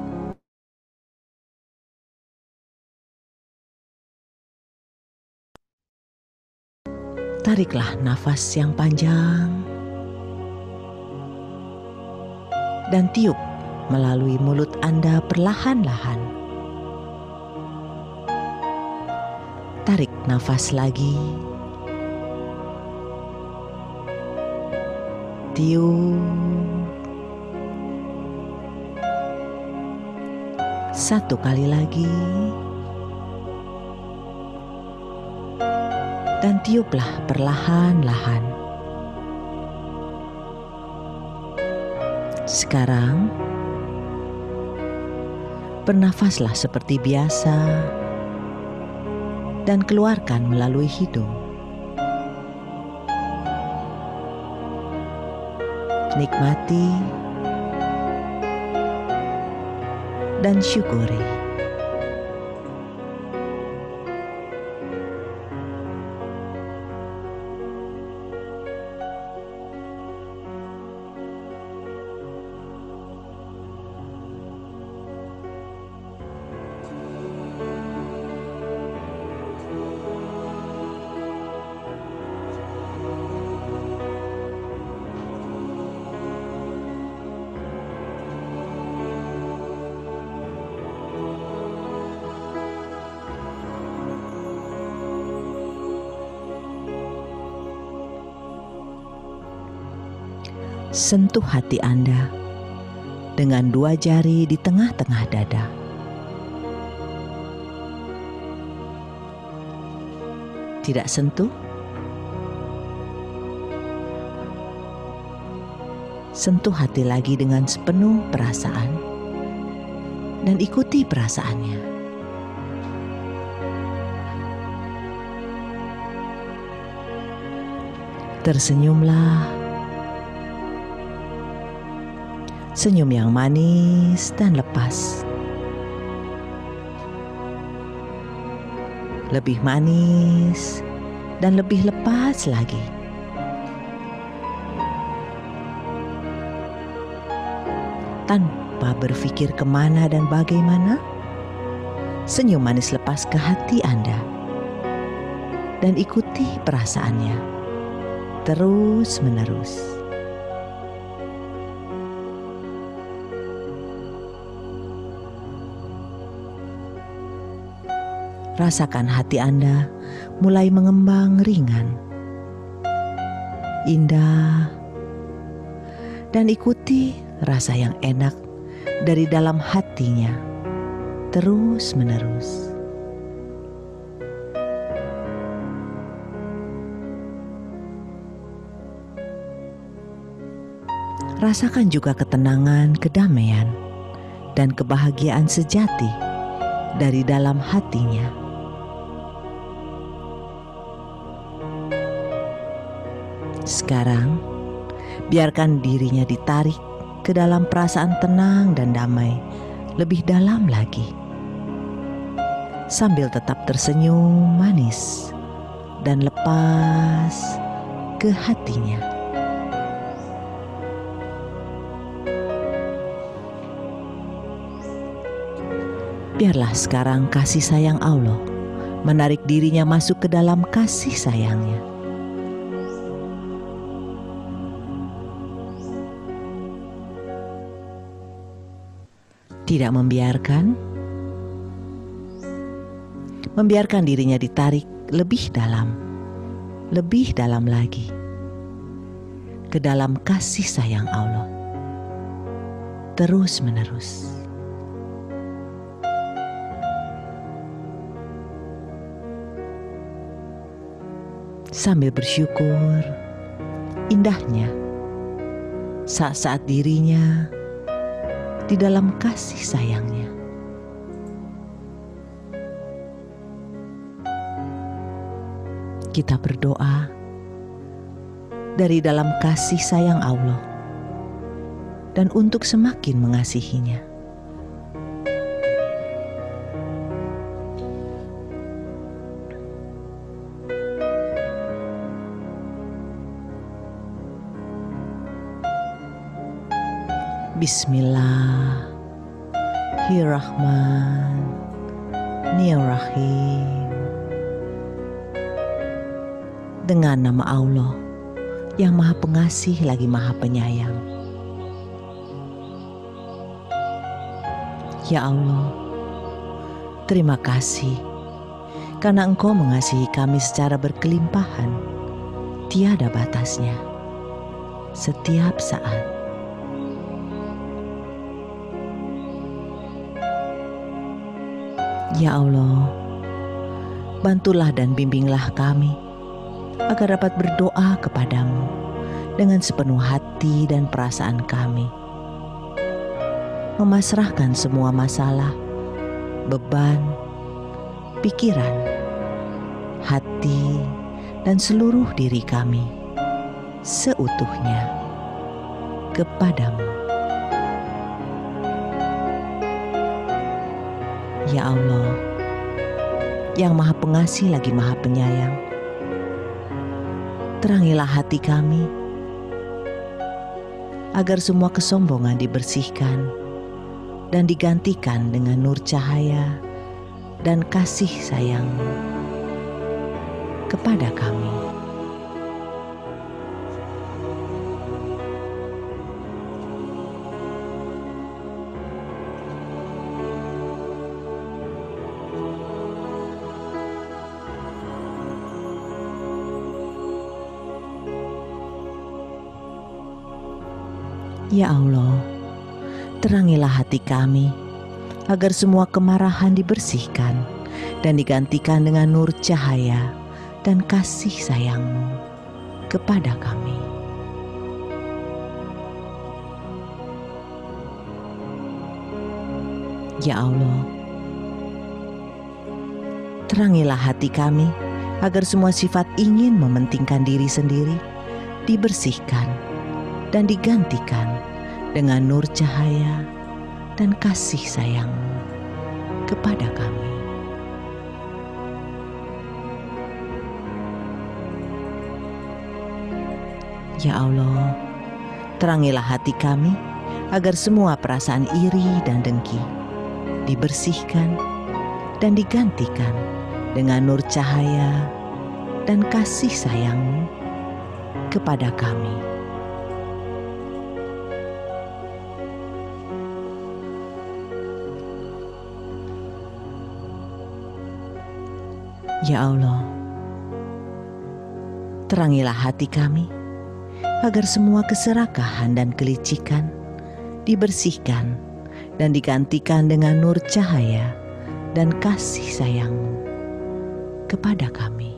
Tariklah nafas yang panjang dan tiup melalui mulut Anda perlahan-lahan. Tarik nafas lagi. Tiup. Satu kali lagi. dan tiuplah perlahan-lahan. Sekarang, bernafaslah seperti biasa dan keluarkan melalui hidung. Nikmati dan syukuri. Sentuh hati Anda dengan 2 jari di tengah-tengah dada. Tidak sentuh? Sentuh hati lagi dengan sepenuh perasaan dan ikuti perasaannya. Tersenyumlah. Senyum yang manis dan lepas. Lebih manis dan lebih lepas lagi. Tanpa berpikir kemana dan bagaimana, senyum manis lepas ke hati Anda. Dan ikuti perasaannya terus menerus. Rasakan hati Anda mulai mengembang ringan, indah, dan ikuti rasa yang enak dari dalam hatinya terus menerus. Rasakan juga ketenangan, kedamaian, dan kebahagiaan sejati dari dalam hatinya. Sekarang, biarkan dirinya ditarik ke dalam perasaan tenang dan damai lebih dalam lagi. Sambil tetap tersenyum manis dan lepas ke hatinya. Biarlah sekarang kasih sayang Allah menarik dirinya masuk ke dalam kasih sayangnya. Tidak membiarkan dirinya ditarik lebih dalam lagi ke dalam kasih sayang Allah terus menerus. Sambil bersyukur indahnya saat-saat dirinya di dalam kasih sayangnya. Kita berdoa dari dalam kasih sayang Allah dan untuk semakin mengasihinya. Bismillahirrahmanirrahim. Dengan nama Allah yang Maha Pengasih lagi Maha Penyayang. Ya Allah, terima kasih karena Engkau mengasihi kami secara berkelimpahan, tiada batasnya, setiap saat. Ya Allah, bantulah dan bimbinglah kami agar dapat berdoa kepadamu dengan sepenuh hati dan perasaan kami, memasrahkan semua masalah, beban, pikiran, hati, dan seluruh diri kami seutuhnya kepadamu. Ya Allah, yang Maha Pengasih lagi Maha Penyayang, terangilah hati kami agar semua kesombongan dibersihkan dan digantikan dengan nur cahaya dan kasih sayang-Mu kepada kami. Ya Allah, terangilah hati kami agar semua kemarahan dibersihkan dan digantikan dengan nur cahaya dan kasih sayang-Mu kepada kami. Ya Allah, terangilah hati kami agar semua sifat ingin mementingkan diri sendiri dibersihkan dan digantikan dengan nur cahaya dan kasih sayang-Mu kepada kami. Ya Allah, terangilah hati kami agar semua perasaan iri dan dengki dibersihkan dan digantikan dengan nur cahaya dan kasih sayang-Mu kepada kami. Ya Allah, terangilah hati kami agar semua keserakahan dan kelicikan dibersihkan dan digantikan dengan nur cahaya dan kasih sayang-Mu kepada kami.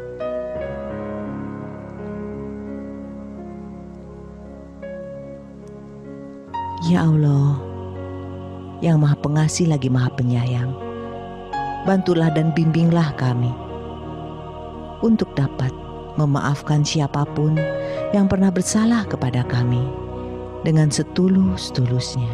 Ya Allah, yang Maha Pengasih lagi Maha Penyayang, bantulah dan bimbinglah kami untuk dapat memaafkan siapapun yang pernah bersalah kepada kami dengan setulus-tulusnya.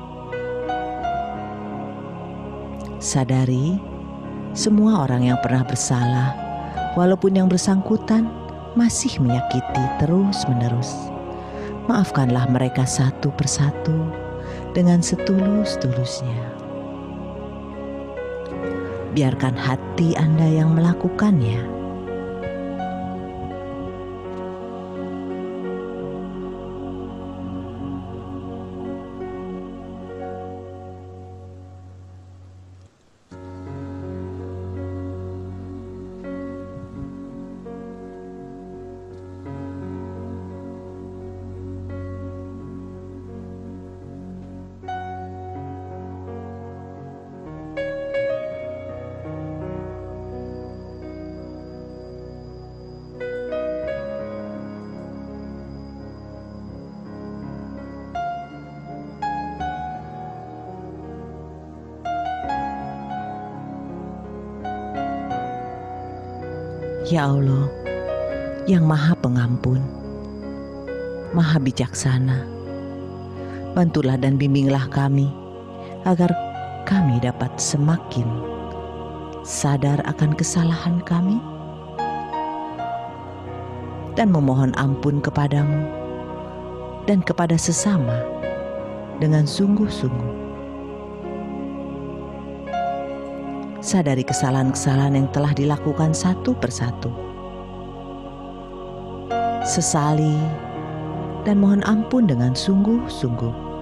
Sadari semua orang yang pernah bersalah, walaupun yang bersangkutan masih menyakiti terus-menerus. Maafkanlah mereka satu persatu dengan setulus-tulusnya. Biarkan hati Anda yang melakukannya. Ya Allah, yang Maha Pengampun, Maha Bijaksana, bantulah dan bimbinglah kami agar kami dapat semakin sadar akan kesalahan kami dan memohon ampun kepadamu dan kepada sesama dengan sungguh-sungguh. Sadari kesalahan-kesalahan yang telah dilakukan satu persatu. Sesali dan mohon ampun dengan sungguh-sungguh.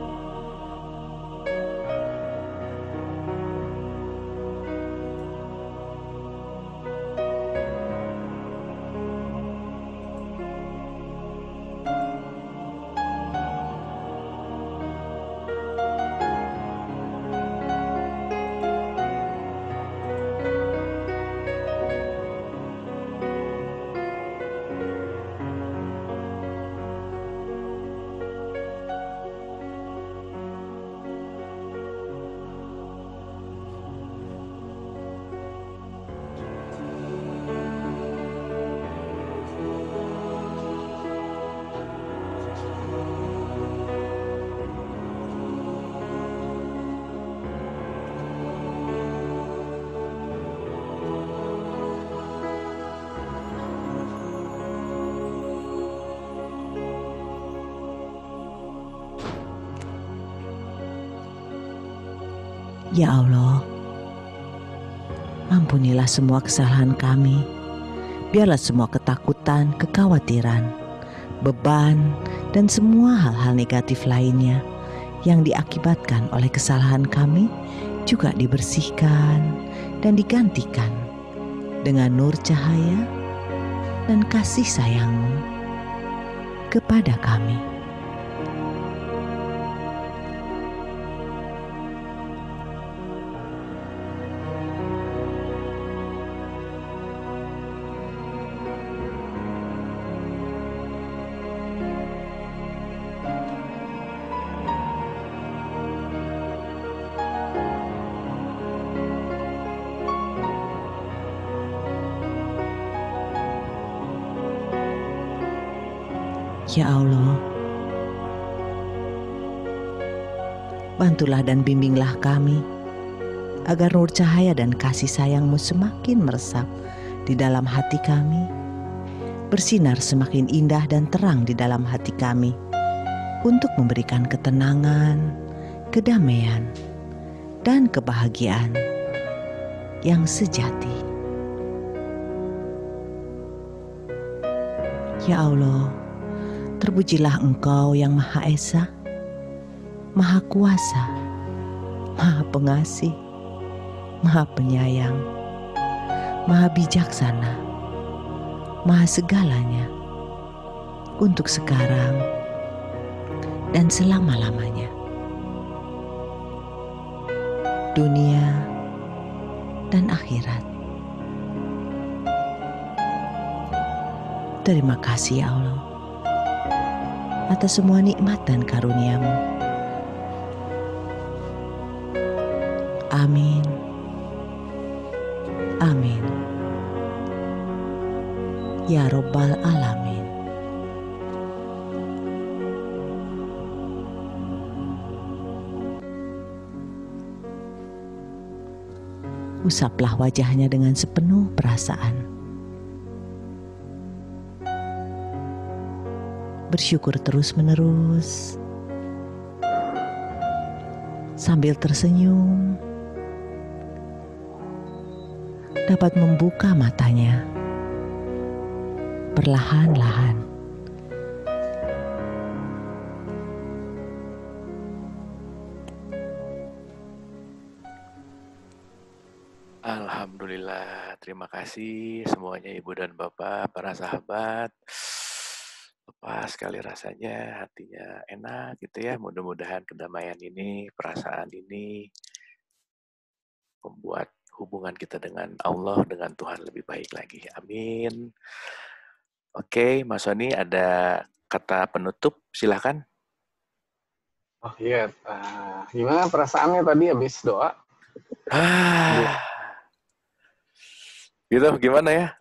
Ya Allah, ampunilah semua kesalahan kami. Biarlah semua ketakutan, kekhawatiran, beban, dan semua hal-hal negatif lainnya yang diakibatkan oleh kesalahan kami juga dibersihkan dan digantikan dengan nur cahaya dan kasih sayang-Mu kepada kami. Ya Allah, bantulah dan bimbinglah kami agar nur cahaya dan kasih sayang-Mu semakin meresap di dalam hati kami, bersinar semakin indah dan terang di dalam hati kami untuk memberikan ketenangan, kedamaian, dan kebahagiaan yang sejati. Ya Allah, terpujilah Engkau yang Maha Esa, Maha Kuasa, Maha Pengasih, Maha Penyayang, Maha Bijaksana, Maha Segalanya, untuk sekarang dan selama-lamanya. Dunia dan akhirat. Terima kasih ya Allah atas semua nikmat dan karunia-Mu. Amin. Amin. Ya Rabbal Alamin. Usaplah wajahnya dengan sepenuh perasaan. Bersyukur terus-menerus sambil tersenyum, dapat membuka matanya perlahan-lahan. Alhamdulillah, terima kasih semuanya Ibu dan Bapak, para sahabat. Lepas sekali rasanya, hatinya enak gitu ya. Mudah-mudahan kedamaian ini, perasaan ini membuat hubungan kita dengan Allah, dengan Tuhan lebih baik lagi. Amin. Oke, Mas Sony ada kata penutup, silakan. Oh iya, gimana perasaannya tadi habis doa? Gitu, gimana ya?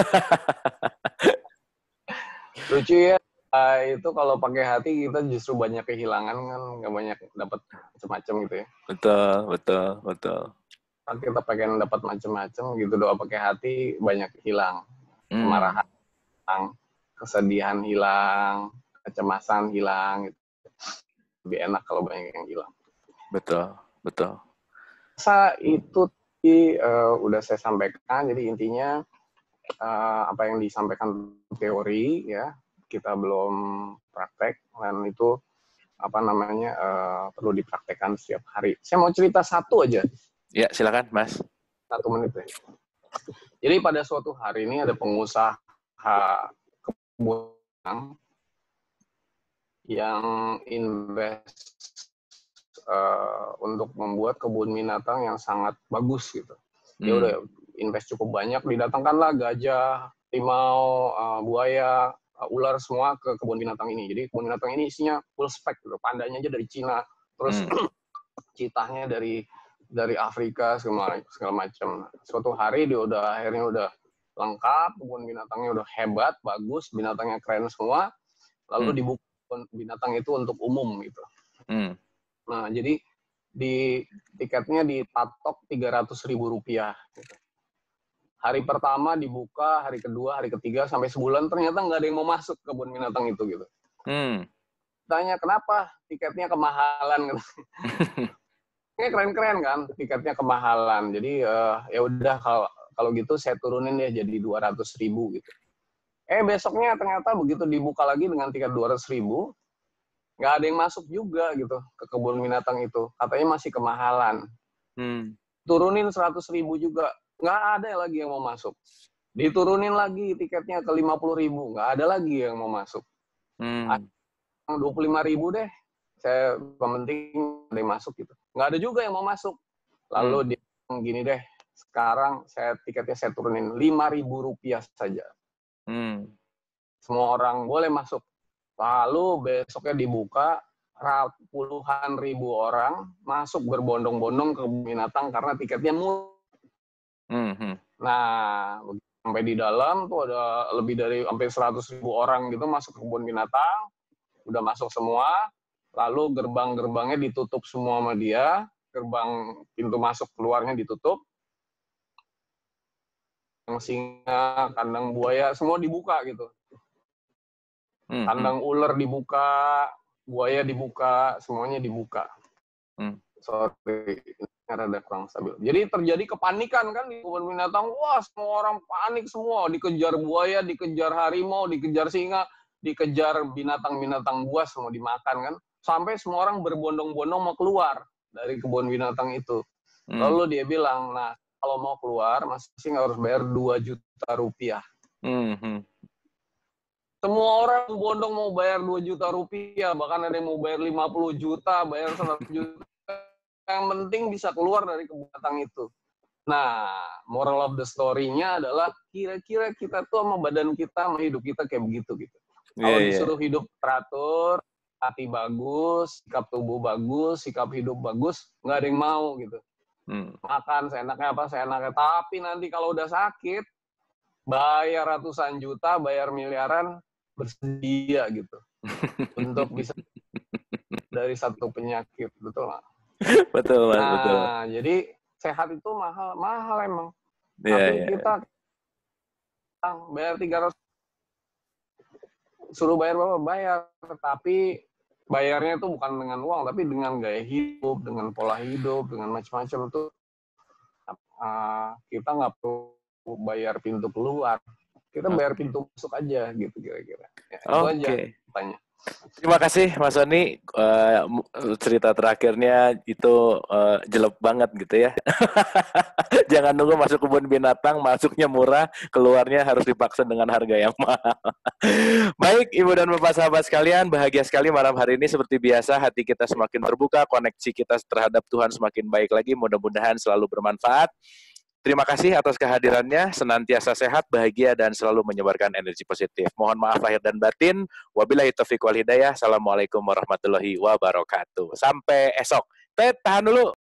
Lucu ya, itu kalau pakai hati kita justru banyak kehilangan kan, nggak banyak dapat macam-macam gitu ya. Betul. Kalau kita pengen dapat macam-macam gitu, doa pakai hati banyak hilang. Kemarahan hilang, kesedihan hilang, kecemasan hilang. Gitu. Lebih enak kalau banyak yang hilang. Betul. Itu udah saya sampaikan, jadi intinya apa yang disampaikan teori ya kita belum praktek dan itu perlu dipraktekkan setiap hari. Saya mau cerita satu aja. Ya silakan Mas. 1 menit ya. Jadi pada suatu hari ini ada pengusaha kebun yang invest untuk membuat kebun binatang yang sangat bagus gitu. Dia udah invest cukup banyak, didatangkanlah gajah, limau, buaya, ular semua ke kebun binatang ini. Jadi kebun binatang ini isinya full spek gitu. Pandanya aja dari Cina, terus citahnya dari Afrika segala macam. Suatu hari dia akhirnya udah lengkap, kebun binatangnya udah hebat, bagus, binatangnya keren semua. Lalu dibuka binatang itu untuk umum gitu. Nah, jadi di tiketnya dipatok Rp300.000 gitu. Hari pertama dibuka, hari kedua, hari ketiga, sampai sebulan ternyata nggak ada yang mau masuk ke kebun binatang itu gitu. Tanya kenapa tiketnya kemahalan gitu. keren-keren kan, tiketnya kemahalan. Jadi ya udah kalau gitu saya turunin ya jadi 200.000 gitu. Besoknya ternyata begitu dibuka lagi dengan tiket 200.000, nggak ada yang masuk juga gitu ke kebun binatang itu. Katanya masih kemahalan. Turunin 100.000 juga, nggak ada lagi yang mau masuk. Diturunin lagi tiketnya ke 50.000, nggak ada lagi yang mau masuk. 25.000 deh, saya penting ada yang masuk gitu. Nggak ada juga yang mau masuk. Lalu dia bilang gini deh, sekarang tiketnya saya turunin Rp5.000 saja. Semua orang boleh masuk. Lalu besoknya dibuka, puluhan ribu orang masuk berbondong-bondong ke binatang karena tiketnya murah. Nah, sampai di dalam tuh ada lebih dari hampir 100.000 orang gitu masuk ke kebun binatang. Udah masuk semua, lalu gerbang-gerbangnya ditutup semua sama dia, gerbang pintu masuk keluarnya ditutup, yang singa, kandang buaya, semua dibuka gitu. Kandang ular dibuka, buaya dibuka, semuanya dibuka. Sorry, rada kurang stabil. Jadi terjadi kepanikan kan di kebun binatang, wah semua orang panik semua, dikejar buaya, dikejar harimau, dikejar singa, dikejar binatang-binatang buas, semua dimakan kan. Sampai semua orang berbondong-bondong mau keluar dari kebun binatang itu. Lalu dia bilang, nah kalau mau keluar, masing-masing harus bayar Rp2 juta. Semua orang bondong mau bayar Rp2 juta, bahkan ada yang mau bayar 50 juta, bayar 100 juta. Yang penting bisa keluar dari kebun binatang itu. Nah, moral of the story-nya adalah kira-kira kita tuh sama badan kita, sama hidup kita kayak begitu gitu. Kalau disuruh hidup teratur, hati bagus, sikap tubuh bagus, sikap hidup bagus, nggak ada yang mau gitu. Makan seenaknya apa, seenaknya. Tapi nanti kalau udah sakit, bayar ratusan juta, bayar miliaran, bersedia gitu. Untuk bisa dari satu penyakit, betul nggak? Betul, Mas, betul. Nah, jadi sehat itu mahal emang. Tapi kita bayar 300, suruh bayar berapa? Bayar. Tapi bayarnya itu bukan dengan uang, tapi dengan gaya hidup, dengan pola hidup, dengan macam-macam itu. Kita nggak perlu bayar pintu keluar. Kita bayar pintu masuk aja gitu kira-kira. Ya, itu aja tanya. Terima kasih Mas Sony, cerita terakhirnya itu jelek banget gitu ya. Jangan nunggu masuk kebun binatang, masuknya murah, keluarnya harus dipaksa dengan harga yang mahal. Baik Ibu dan Bapak sahabat sekalian, bahagia sekali malam hari ini seperti biasa, hati kita semakin terbuka, koneksi kita terhadap Tuhan semakin baik lagi, mudah-mudahan selalu bermanfaat. Terima kasih atas kehadirannya, senantiasa sehat, bahagia, dan selalu menyebarkan energi positif. Mohon maaf lahir dan batin. Wabillahi taufiq wal hidayah. Assalamualaikum warahmatullahi wabarakatuh. Sampai esok. Tahan dulu.